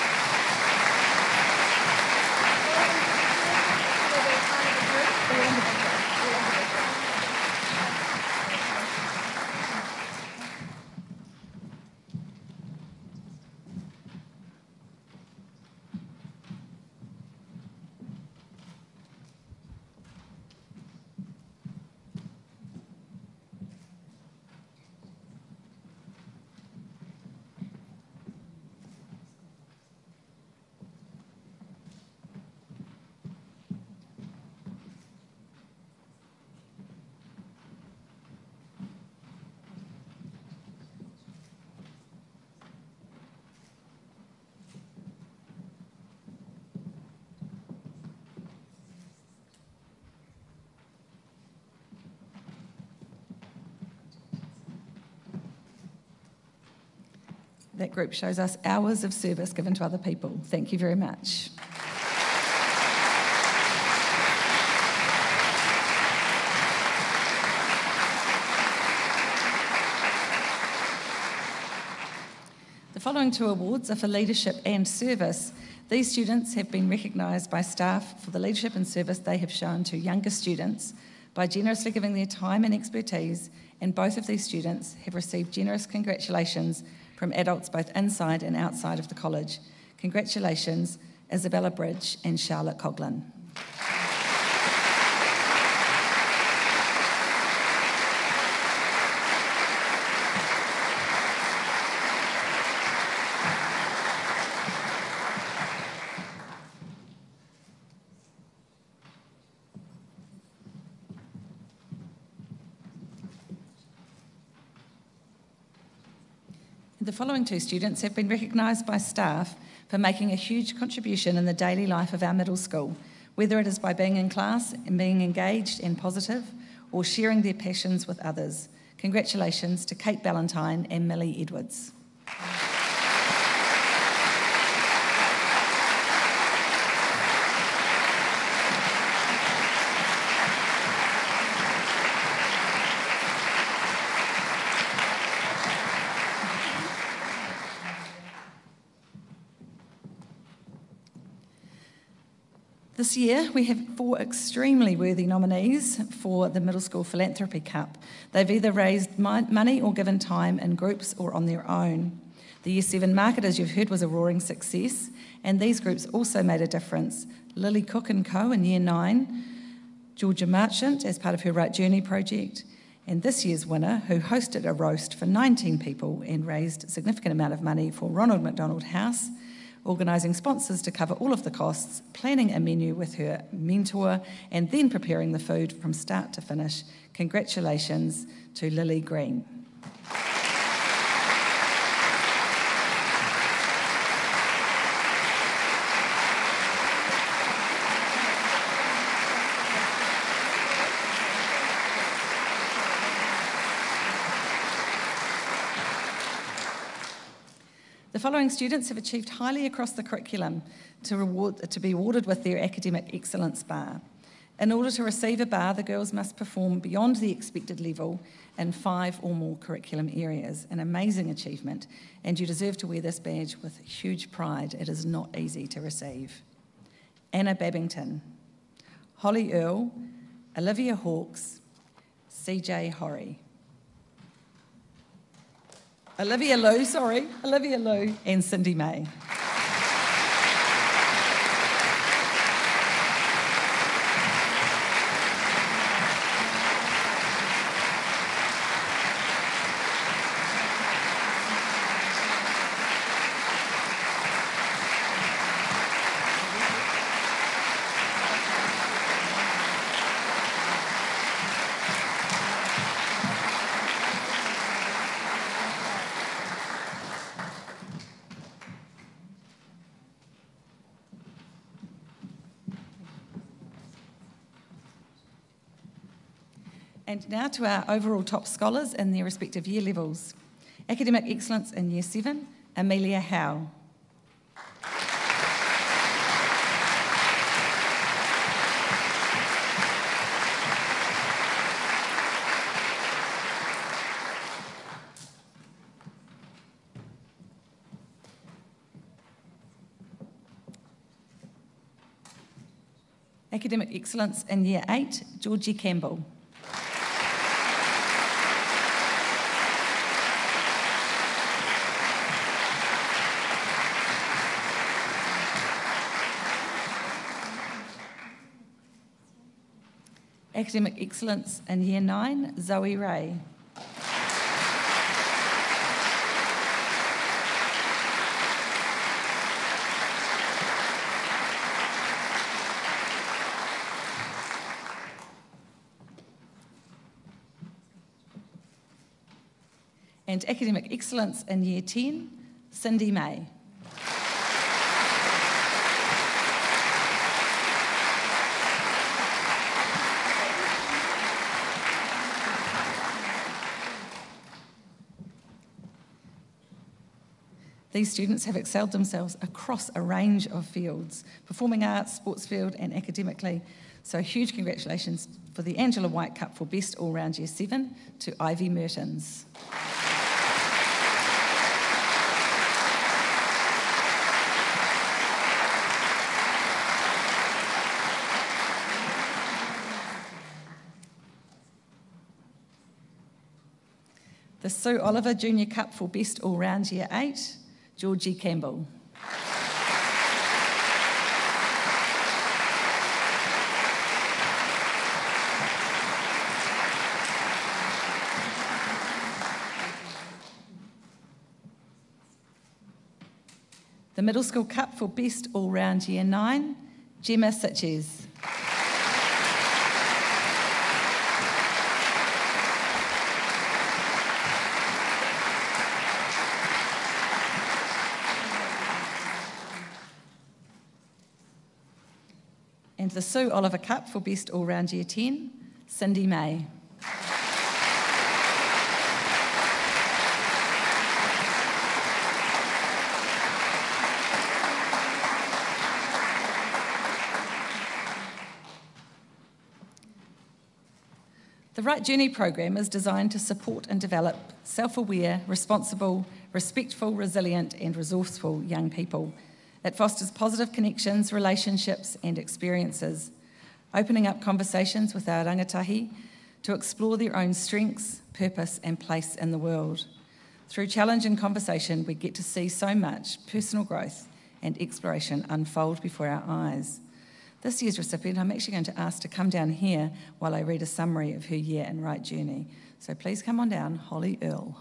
That group shows us hours of service given to other people. Thank you very much. following 2 awards are for leadership and service. These students have been recognised by staff for the leadership and service they have shown to younger students by generously giving their time and expertise, and both of these students have received generous congratulations from adults both inside and outside of the college. Congratulations, Isabella Bridge and Charlotte Coughlin. The following 2 students have been recognised by staff for making a huge contribution in the daily life of our middle school, whether it is by being in class and being engaged and positive, or sharing their passions with others. Congratulations to Kate Ballantyne and Millie Edwards. This year, we have 4 extremely worthy nominees for the Middle School Philanthropy Cup. They've either raised money or given time in groups or on their own. The Year 7 market, as you've heard, was a roaring success, and these groups also made a difference. Lily Cook & Co. in Year 9, Georgia Marchant as part of her Right Journey project, and this year's winner, who hosted a roast for 19 people and raised a significant amount of money for Ronald McDonald House, organising sponsors to cover all of the costs, planning a menu with her mentor, and then preparing the food from start to finish. Congratulations to Lily Green. The following students have achieved highly across the curriculum to be awarded with their Academic Excellence Bar. In order to receive a bar, the girls must perform beyond the expected level in 5 or more curriculum areas. An amazing achievement, and you deserve to wear this badge with huge pride. It is not easy to receive. Anna Babington, Holly Earle, Olivia Hawkes, CJ Horry. Olivia Lou, and Cindy May. And now to our overall top scholars in their respective year levels. Academic Excellence in Year 7, Amelia Howe. Academic Excellence in Year 8, Georgie Campbell. Academic Excellence in Year 9, Zoe Ray. And Academic Excellence in Year 10, Cindy May. These students have excelled themselves across a range of fields, performing arts, sports field and academically. So huge congratulations for the Angela White Cup for Best All-Round Year 7 to Ivy Mertens. The Sue Oliver Junior Cup for Best All-Round Year 8, Georgie Campbell. The Middle School Cup for Best All-Round Year 9, Gemma Sitches. And the Sue Oliver Cup for Best All-Round Year 10, Cindy May. The Right Journey program is designed to support and develop self-aware, responsible, respectful, resilient and resourceful young people. It fosters positive connections, relationships and experiences, opening up conversations with our rangatahi to explore their own strengths, purpose and place in the world. Through challenge and conversation, we get to see so much personal growth and exploration unfold before our eyes. This year's recipient, I'm actually going to ask to come down here while I read a summary of her year in Right Journey. So please come on down, Holly Earl.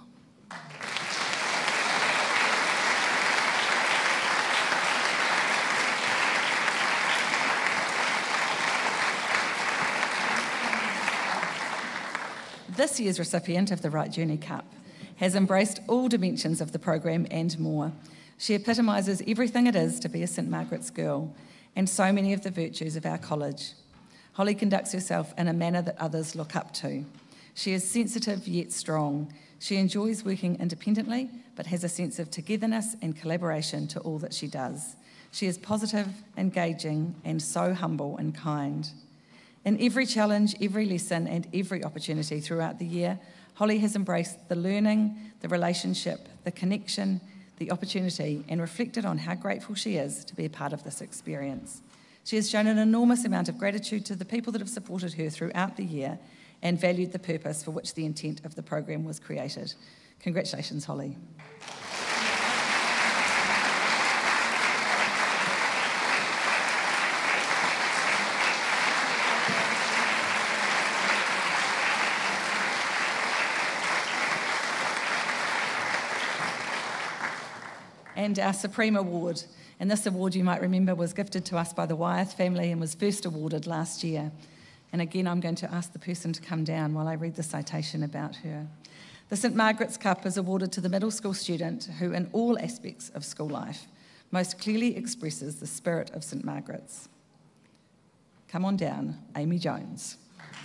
This year's recipient of the Right Journey Cup has embraced all dimensions of the program and more. She epitomises everything it is to be a St Margaret's girl and so many of the virtues of our college. Holly conducts herself in a manner that others look up to. She is sensitive yet strong. She enjoys working independently but has a sense of togetherness and collaboration to all that she does. She is positive, engaging and so humble and kind. In every challenge, every lesson and every opportunity throughout the year, Holly has embraced the learning, the relationship, the connection, the opportunity and reflected on how grateful she is to be a part of this experience. She has shown an enormous amount of gratitude to the people that have supported her throughout the year and valued the purpose for which the intent of the program was created. Congratulations, Holly. And our Supreme Award. And this award, you might remember, was gifted to us by the Wyeth family and was first awarded last year. And again, I'm going to ask the person to come down while I read the citation about her. The St Margaret's Cup is awarded to the middle school student who, in all aspects of school life, most clearly expresses the spirit of St Margaret's. Come on down, Amy Jones.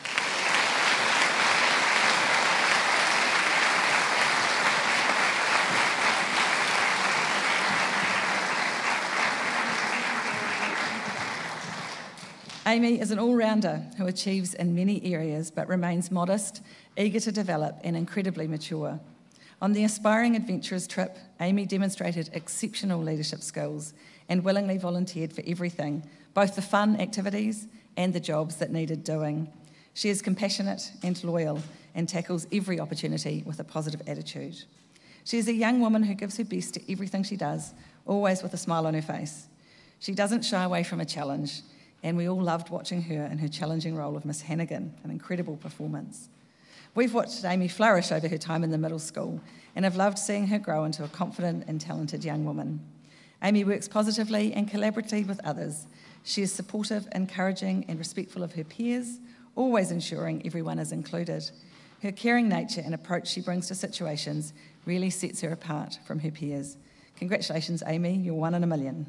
Amy is an all-rounder who achieves in many areas but remains modest, eager to develop and incredibly mature. On the Aspiring Adventurers trip, Amy demonstrated exceptional leadership skills and willingly volunteered for everything, both the fun activities and the jobs that needed doing. She is compassionate and loyal and tackles every opportunity with a positive attitude. She is a young woman who gives her best to everything she does, always with a smile on her face. She doesn't shy away from a challenge, and we all loved watching her in her challenging role of Miss Hannigan, an incredible performance. We've watched Amy flourish over her time in the middle school and have loved seeing her grow into a confident and talented young woman. Amy works positively and collaboratively with others. She is supportive, encouraging and respectful of her peers, always ensuring everyone is included. Her caring nature and approach she brings to situations really sets her apart from her peers. Congratulations, Amy, you're one in a million.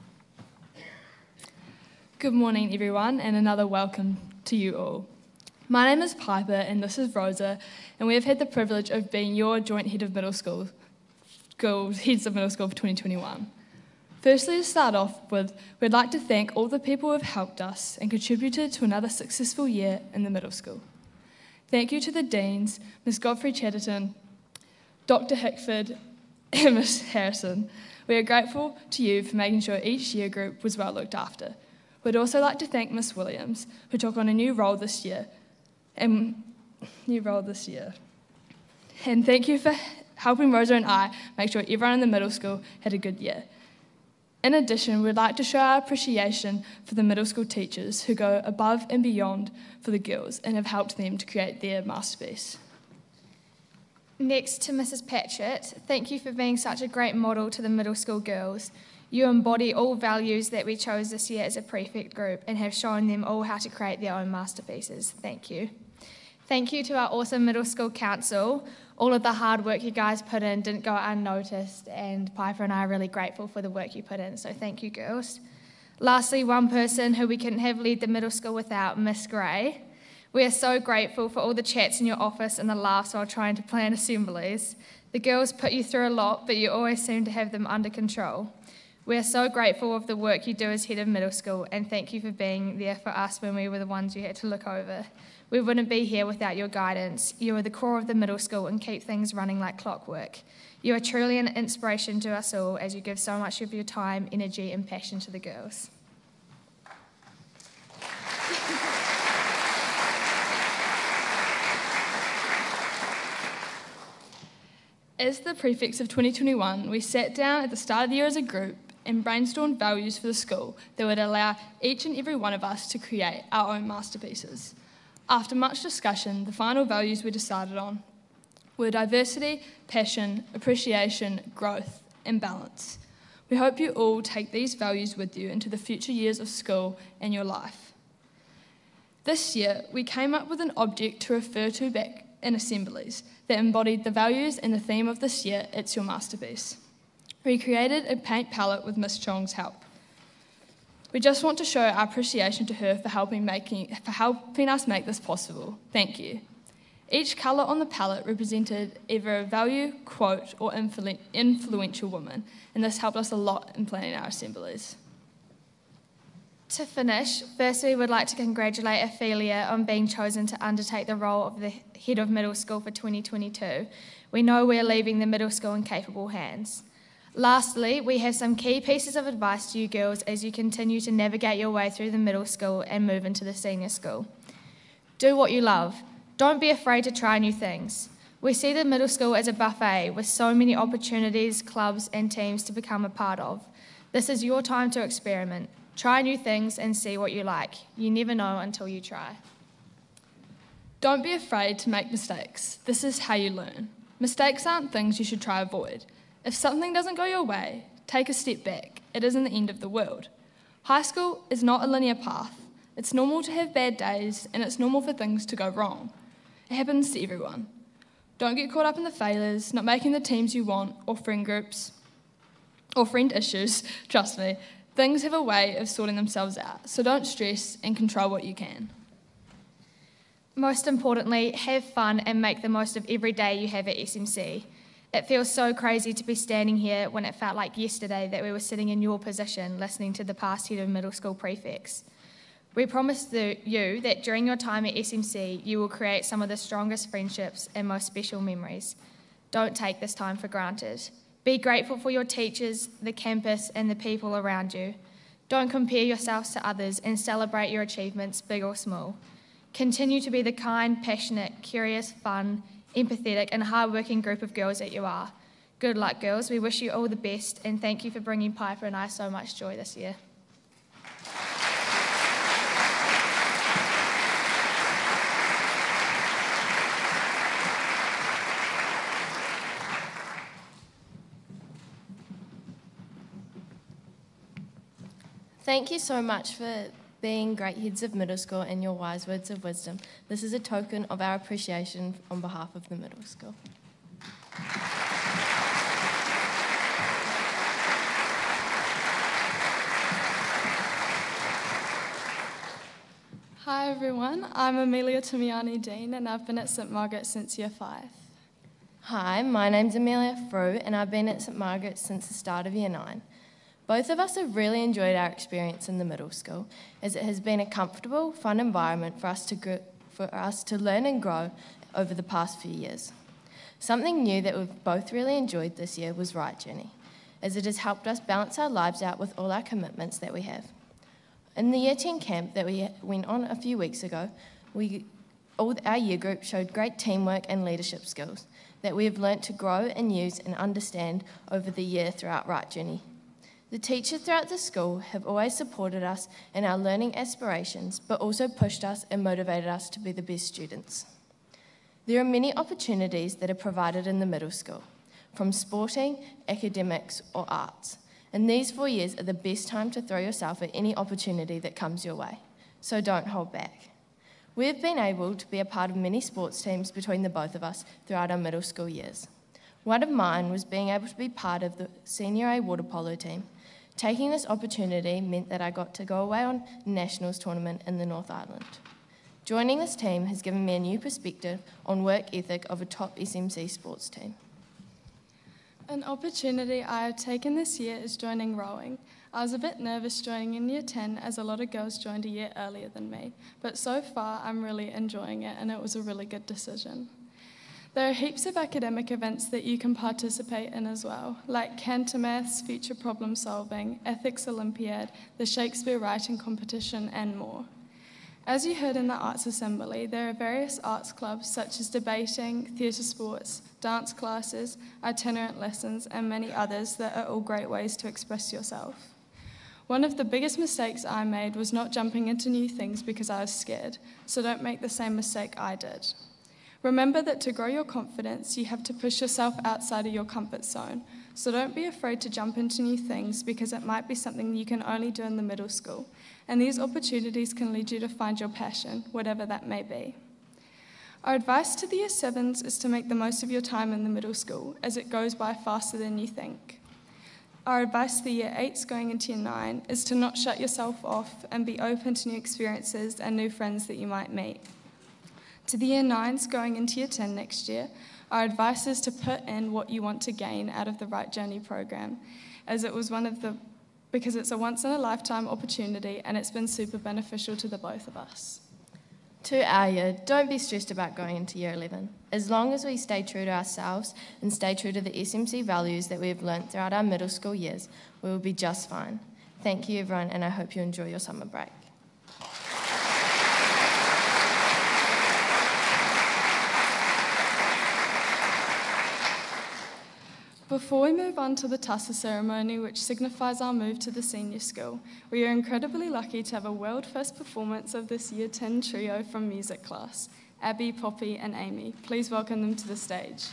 Good morning, everyone, and another welcome to you all. My name is Piper and this is Rosa, and we have had the privilege of being your joint heads of middle school for 2021. Firstly, to start off with, we'd like to thank all the people who have helped us and contributed to another successful year in the middle school. Thank you to the Deans, Ms Godfrey Chatterton, Dr Hickford and Ms Harrison. We are grateful to you for making sure each year group was well looked after. We'd also like to thank Ms Williams, who took on a new role this year. And thank you for helping Rosa and I make sure everyone in the middle school had a good year. In addition, we'd like to show our appreciation for the middle school teachers who go above and beyond for the girls and have helped them to create their masterpiece. Next to Mrs Patchett, thank you for being such a great model to the middle school girls. You embody all values that we chose this year as a prefect group and have shown them all how to create their own masterpieces. Thank you. Thank you to our awesome middle school council. All of the hard work you guys put in didn't go unnoticed, and Piper and I are really grateful for the work you put in, so thank you, girls. Lastly, one person who we couldn't have lead the middle school without, Miss Gray. We are so grateful for all the chats in your office and the laughs while trying to plan assemblies. The girls put you through a lot, but you always seem to have them under control. We are so grateful of the work you do as head of middle school, and thank you for being there for us when we were the ones you had to look over. We wouldn't be here without your guidance. You are the core of the middle school and keep things running like clockwork. You are truly an inspiration to us all as you give so much of your time, energy and passion to the girls. As the prefects of 2021, we sat down at the start of the year as a group and brainstormed values for the school that would allow each and every one of us to create our own masterpieces. After much discussion, the final values we decided on were diversity, passion, appreciation, growth, and balance. We hope you all take these values with you into the future years of school and your life. This year, we came up with an object to refer to back in assemblies that embodied the values and the theme of this year, It's Your Masterpiece. We created a paint palette with Miss Chong's help. We just want to show our appreciation to her for helping us make this possible. Thank you. Each colour on the palette represented either a value, quote, or influential woman, and this helped us a lot in planning our assemblies. To finish, first we would like to congratulate Ophelia on being chosen to undertake the role of the head of middle school for 2022. We know we're leaving the middle school in capable hands. Lastly, we have some key pieces of advice to you girls as you continue to navigate your way through the middle school and move into the senior school. Do what you love. Don't be afraid to try new things. We see the middle school as a buffet with so many opportunities, clubs and teams to become a part of. This is your time to experiment. Try new things and see what you like. You never know until you try. Don't be afraid to make mistakes. This is how you learn. Mistakes aren't things you should try to avoid. If something doesn't go your way, take a step back. It isn't the end of the world. High school is not a linear path. It's normal to have bad days, and it's normal for things to go wrong. It happens to everyone. Don't get caught up in the failures, not making the teams you want, or friend groups, or friend issues. Trust me, things have a way of sorting themselves out, so don't stress and control what you can. Most importantly, have fun and make the most of every day you have at SMC. It feels so crazy to be standing here when it felt like yesterday that we were sitting in your position listening to the past head of middle school prefects. We promise you that during your time at SMC, you will create some of the strongest friendships and most special memories. Don't take this time for granted. Be grateful for your teachers, the campus, and the people around you. Don't compare yourselves to others and celebrate your achievements, big or small. Continue to be the kind, passionate, curious, fun, empathetic and hard-working group of girls that you are. Good luck, girls. We wish you all the best and thank you for bringing Piper and I so much joy this year. Thank you so much for being great heads of middle school and your wise words of wisdom. This is a token of our appreciation on behalf of the middle school. Hi everyone, I'm Amelia Tamiani Dean and I've been at St Margaret since Year 5. Hi, my name's Amelia Frew and I've been at St Margaret since the start of Year 9. Both of us have really enjoyed our experience in the middle school, as it has been a comfortable, fun environment for us to learn and grow over the past few years. Something new that we've both really enjoyed this year was Right Journey, as it has helped us balance our lives out with all our commitments that we have. In the Year 10 camp that we went on a few weeks ago, our year group showed great teamwork and leadership skills that we have learnt to grow and use and understand over the year throughout Right Journey. The teachers throughout the school have always supported us in our learning aspirations, but also pushed us and motivated us to be the best students. There are many opportunities that are provided in the middle school, from sporting, academics, or arts. And these 4 years are the best time to throw yourself at any opportunity that comes your way. So don't hold back. We have been able to be a part of many sports teams between the both of us throughout our middle school years. One of mine was being able to be part of the Senior A water polo team. Taking this opportunity meant that I got to go away on a nationals tournament in the North Island. Joining this team has given me a new perspective on work ethic of a top SMC sports team. An opportunity I have taken this year is joining rowing. I was a bit nervous joining in Year 10 as a lot of girls joined a year earlier than me, but so far I'm really enjoying it and it was a really good decision. There are heaps of academic events that you can participate in as well, like Cantor Maths, Future Problem Solving, Ethics Olympiad, the Shakespeare Writing Competition and more. As you heard in the Arts Assembly, there are various arts clubs such as debating, theatre sports, dance classes, itinerant lessons and many others that are all great ways to express yourself. One of the biggest mistakes I made was not jumping into new things because I was scared, so don't make the same mistake I did. Remember that to grow your confidence, you have to push yourself outside of your comfort zone, so don't be afraid to jump into new things because it might be something you can only do in the middle school, and these opportunities can lead you to find your passion, whatever that may be. Our advice to the Year 7s is to make the most of your time in the middle school, as it goes by faster than you think. Our advice to the Year 8s going into Year 9 is to not shut yourself off and be open to new experiences and new friends that you might meet. To the Year 9s going into Year 10 next year, our advice is to put in what you want to gain out of the Right Journey program, as it was because it's a once-in-a-lifetime opportunity and it's been super beneficial to the both of us. To our year, don't be stressed about going into Year 11. As long as we stay true to ourselves and stay true to the SMC values that we have learnt throughout our middle school years, we will be just fine. Thank you everyone and I hope you enjoy your summer break. Before we move on to the Tussa ceremony, which signifies our move to the senior school, we are incredibly lucky to have a world-first performance of this Year 10 trio from music class, Abby, Poppy and Amy. Please welcome them to the stage.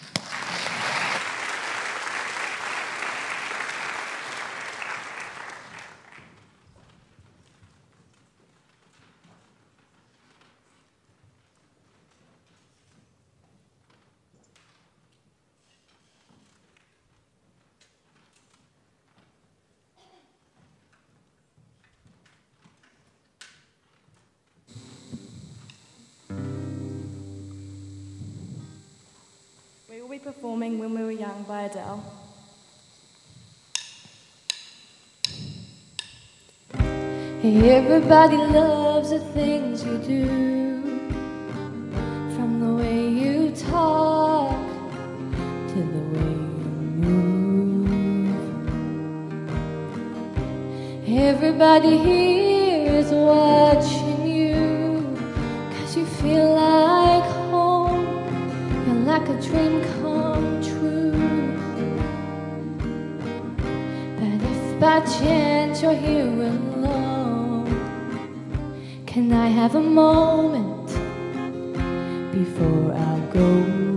We will be performing When We Were Young by Adele. Everybody loves the things you do, from the way you talk to the way you move. Everybody here is watching you, 'cause you feel like home, you're like a dream come true. But if by chance you're here alone, can I have a moment before I go?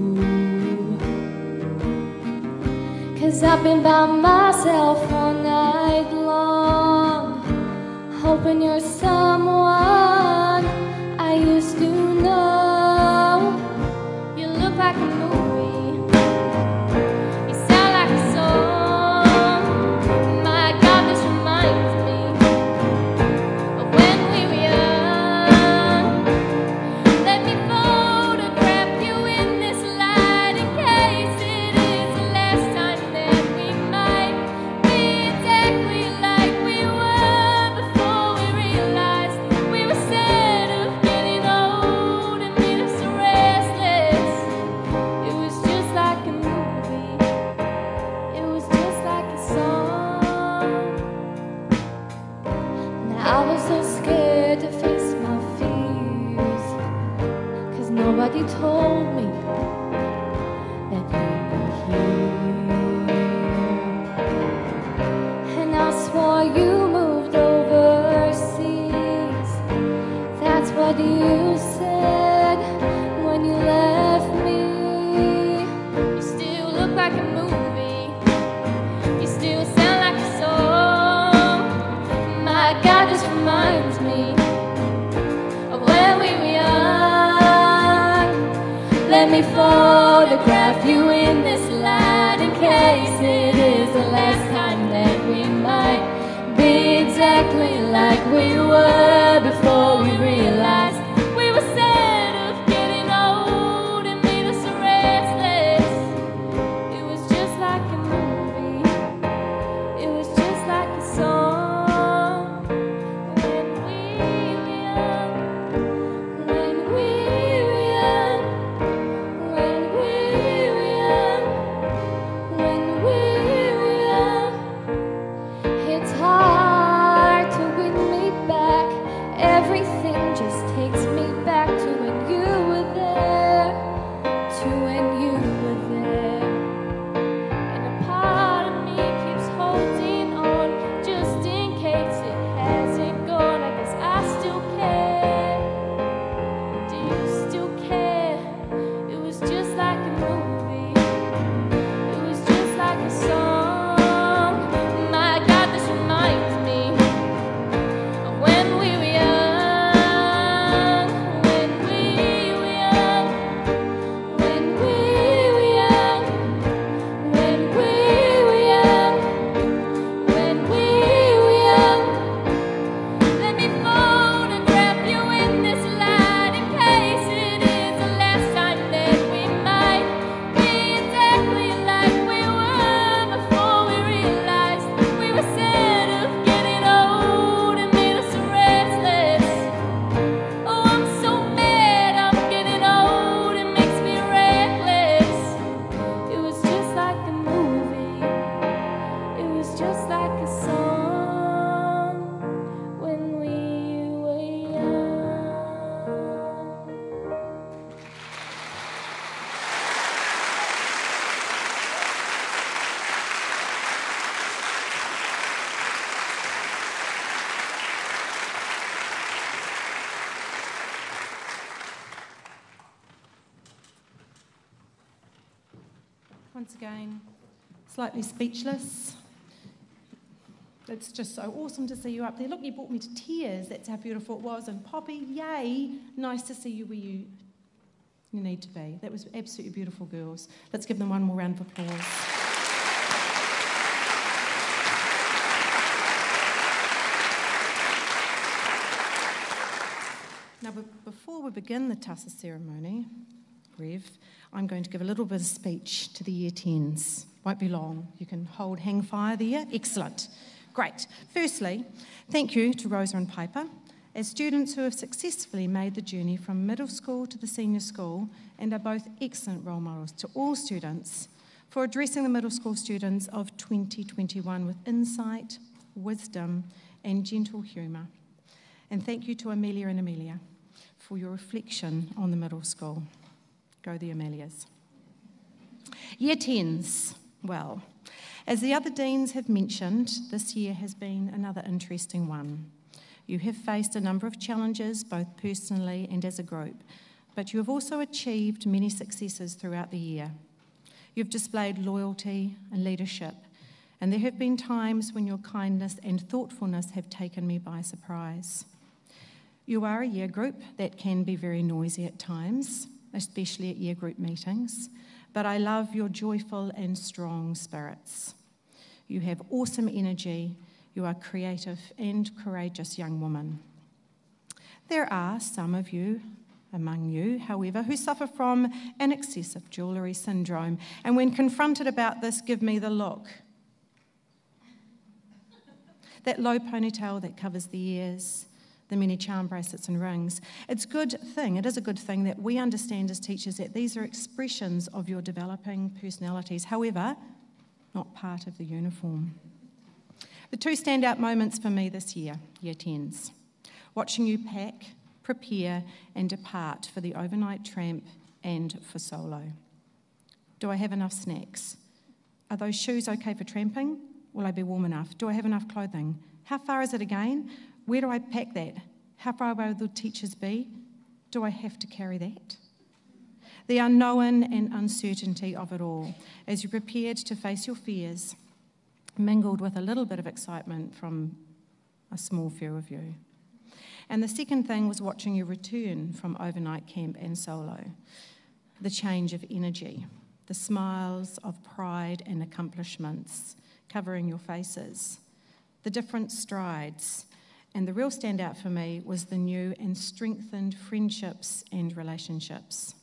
'Cause I've been by myself all night long, hoping you're someone I used to know. You look like a movie, you sound like a song. My God, this reminds me of when we were young. told me that you'd be here. And I swore you moved overseas. That's what you said when you left me. You still look like a movie. You still sound like a song. My God, this reminds me of when we were young. Let me photograph you in this light in case it is the last time that we might be exactly like we were before we realized we were scared of getting old and made us restless. It was just like a movie. It was just like a song. When we were young, when we were young, when we were young, when we were young. It's hard to win me back. Everything just takes me back to when you were there, to when you were there. And a part of me keeps holding on, just in case it hasn't gone. I guess I still care. Do you still care? It was just like a movie. It was just like a song. My God, this reminds me of when we were young. When we were young. When we were young. When we were young. When we were young. Let me photograph you in this light in case it is the last time that we might be exactly like we were before we realized we were scared of getting old and made us restless. Oh, I'm so mad I'm getting old, it makes me reckless. It was just like a movie. It was just like a song when we were young. Once again, slightly speechless. It's just so awesome to see you up there. Look, you brought me to tears. That's how beautiful it was. And Poppy, yay, nice to see you where you need to be. That was absolutely beautiful, girls. Let's give them one more round of applause. Now, before we begin the Tassa ceremony, Rev, I'm going to give a little bit of speech to the Year 10s. Won't be long. You can hang fire there. Excellent. Great. Firstly, thank you to Rosa and Piper, as students who have successfully made the journey from middle school to the senior school and are both excellent role models to all students, for addressing the middle school students of 2021 with insight, wisdom and gentle humour. And thank you to Amelia and Amelia for your reflection on the middle school. Go the Amelias. Year 10s. Well, as the other deans have mentioned, this year has been another interesting one. You have faced a number of challenges, both personally and as a group, but you have also achieved many successes throughout the year. You've displayed loyalty and leadership, and there have been times when your kindness and thoughtfulness have taken me by surprise. You are a year group that can be very noisy at times, especially at year group meetings, but I love your joyful and strong spirits. You have awesome energy. You are creative and courageous young women. There are some of you among you, however, who suffer from an excessive jewellery syndrome, and when confronted about this, give me the look. That low ponytail that covers the ears, the many charm bracelets and rings. It is a good thing that we understand as teachers that these are expressions of your developing personalities, however, not part of the uniform. The two standout moments for me this year, Year 10s, watching you pack, prepare and depart for the overnight tramp and for solo? Do I have enough snacks? Are those shoes okay for tramping? Will I be warm enough? Do I have enough clothing? How far is it again? Where do I pack that? How far away will the teachers be? Do I have to carry that? The unknown and uncertainty of it all, as you prepared to face your fears, mingled with a little bit of excitement from a small few of you. And the second thing was watching you return from overnight camp and solo. The change of energy, the smiles of pride and accomplishments covering your faces, the different strides, and the real standout for me was the new and strengthened friendships and relationships.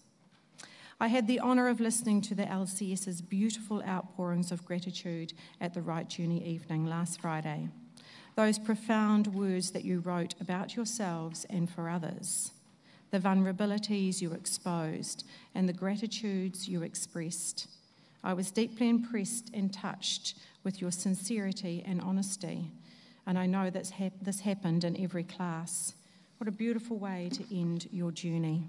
I had the honour of listening to the LCS's beautiful outpourings of gratitude at the Right Journey evening last Friday. Those profound words that you wrote about yourselves and for others, the vulnerabilities you exposed, and the gratitudes you expressed. I was deeply impressed and touched with your sincerity and honesty, and I know that this happened in every class. What a beautiful way to end your journey.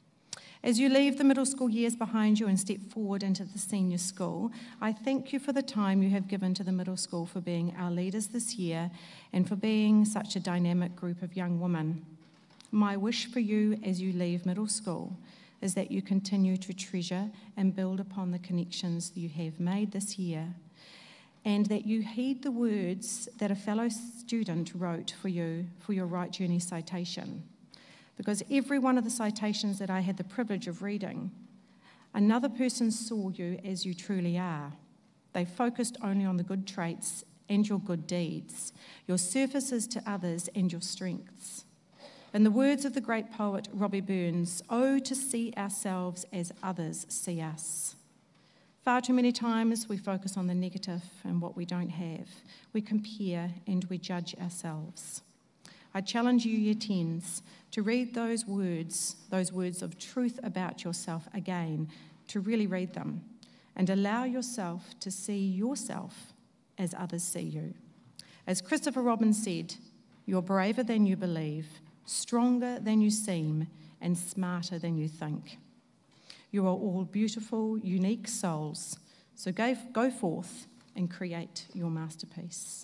As you leave the middle school years behind you and step forward into the senior school, I thank you for the time you have given to the middle school, for being our leaders this year and for being such a dynamic group of young women. My wish for you as you leave middle school is that you continue to treasure and build upon the connections that you have made this year, and that you heed the words that a fellow student wrote for you for your Right Journey citation. Because every one of the citations that I had the privilege of reading, another person saw you as you truly are. They focused only on the good traits and your good deeds, your services to others and your strengths. In the words of the great poet Robbie Burns, "Oh, to see ourselves as others see us." Far too many times we focus on the negative and what we don't have. We compare and we judge ourselves. I challenge you, Year 10s, to read those words of truth about yourself again, to really read them, and allow yourself to see yourself as others see you. As Christopher Robin said, you're braver than you believe, stronger than you seem, and smarter than you think. You are all beautiful, unique souls, so go forth and create your masterpiece.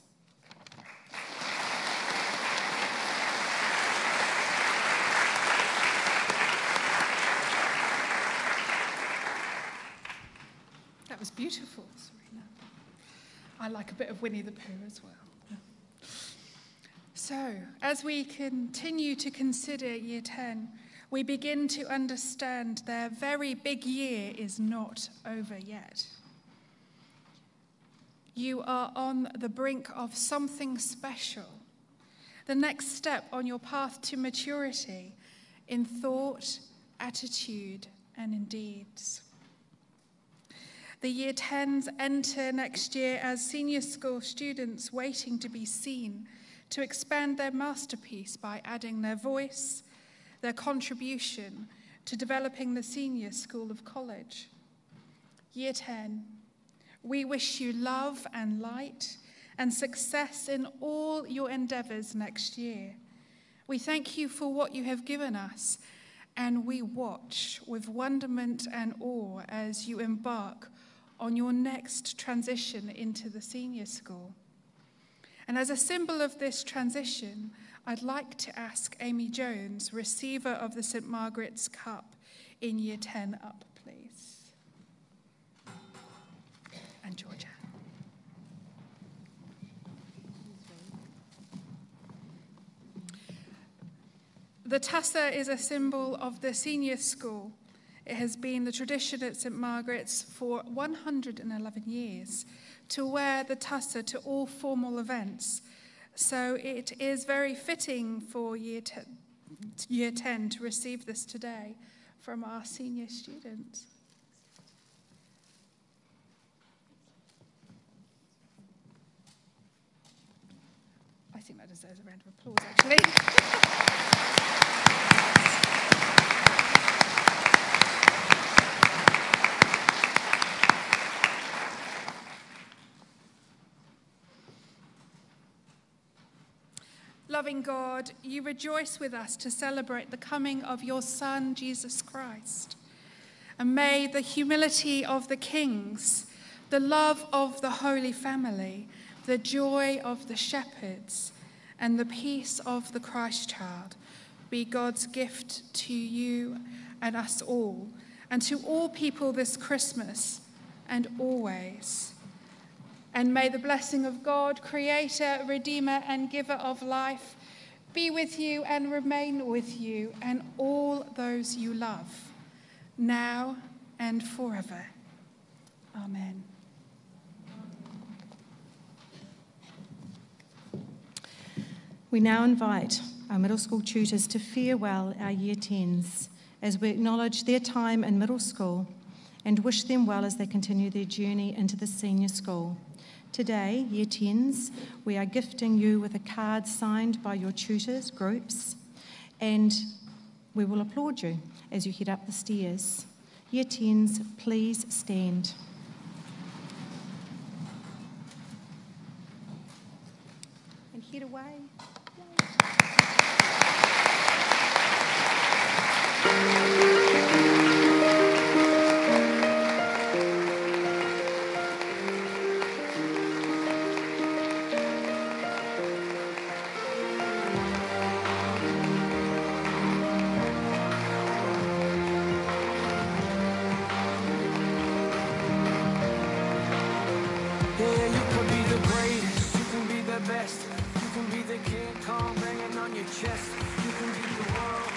That was beautiful, Serena. I like a bit of Winnie the Pooh as well. So, as we continue to consider Year 10, we begin to understand their very big year is not over yet. You are on the brink of something special, the next step on your path to maturity in thought, attitude, and in deeds. The Year 10s enter next year as senior school students waiting to be seen, to expand their masterpiece by adding their voice, their contribution to developing the senior school of college. Year 10, we wish you love and light and success in all your endeavours next year. We thank you for what you have given us, and we watch with wonderment and awe as you embark on your next transition into the senior school. And as a symbol of this transition, I'd like to ask Amy Jones, receiver of the St. Margaret's Cup in Year 10, up, please. And Georgia. The tussa is a symbol of the senior school. It has been the tradition at St. Margaret's for 111 years to wear the tussa to all formal events. So it is very fitting for Year 10 to receive this today from our senior students. I think that deserves a round of applause, actually. Loving God, you rejoice with us to celebrate the coming of your Son, Jesus Christ. And may the humility of the kings, the love of the Holy Family, the joy of the shepherds, and the peace of the Christ child be God's gift to you and us all, and to all people this Christmas and always. And may the blessing of God, Creator, Redeemer, and Giver of life, be with you and remain with you and all those you love, now and forever. Amen. We now invite our middle school tutors to farewell our Year 10s as we acknowledge their time in middle school and wish them well as they continue their journey into the senior school. Today, Year 10s, we are gifting you with a card signed by your tutors, groups, and we will applaud you as you head up the stairs. Year 10s, please stand. And head away. Yeah, you can be the greatest, you can be the best, you can be the King Kong banging on your chest, you can be the world.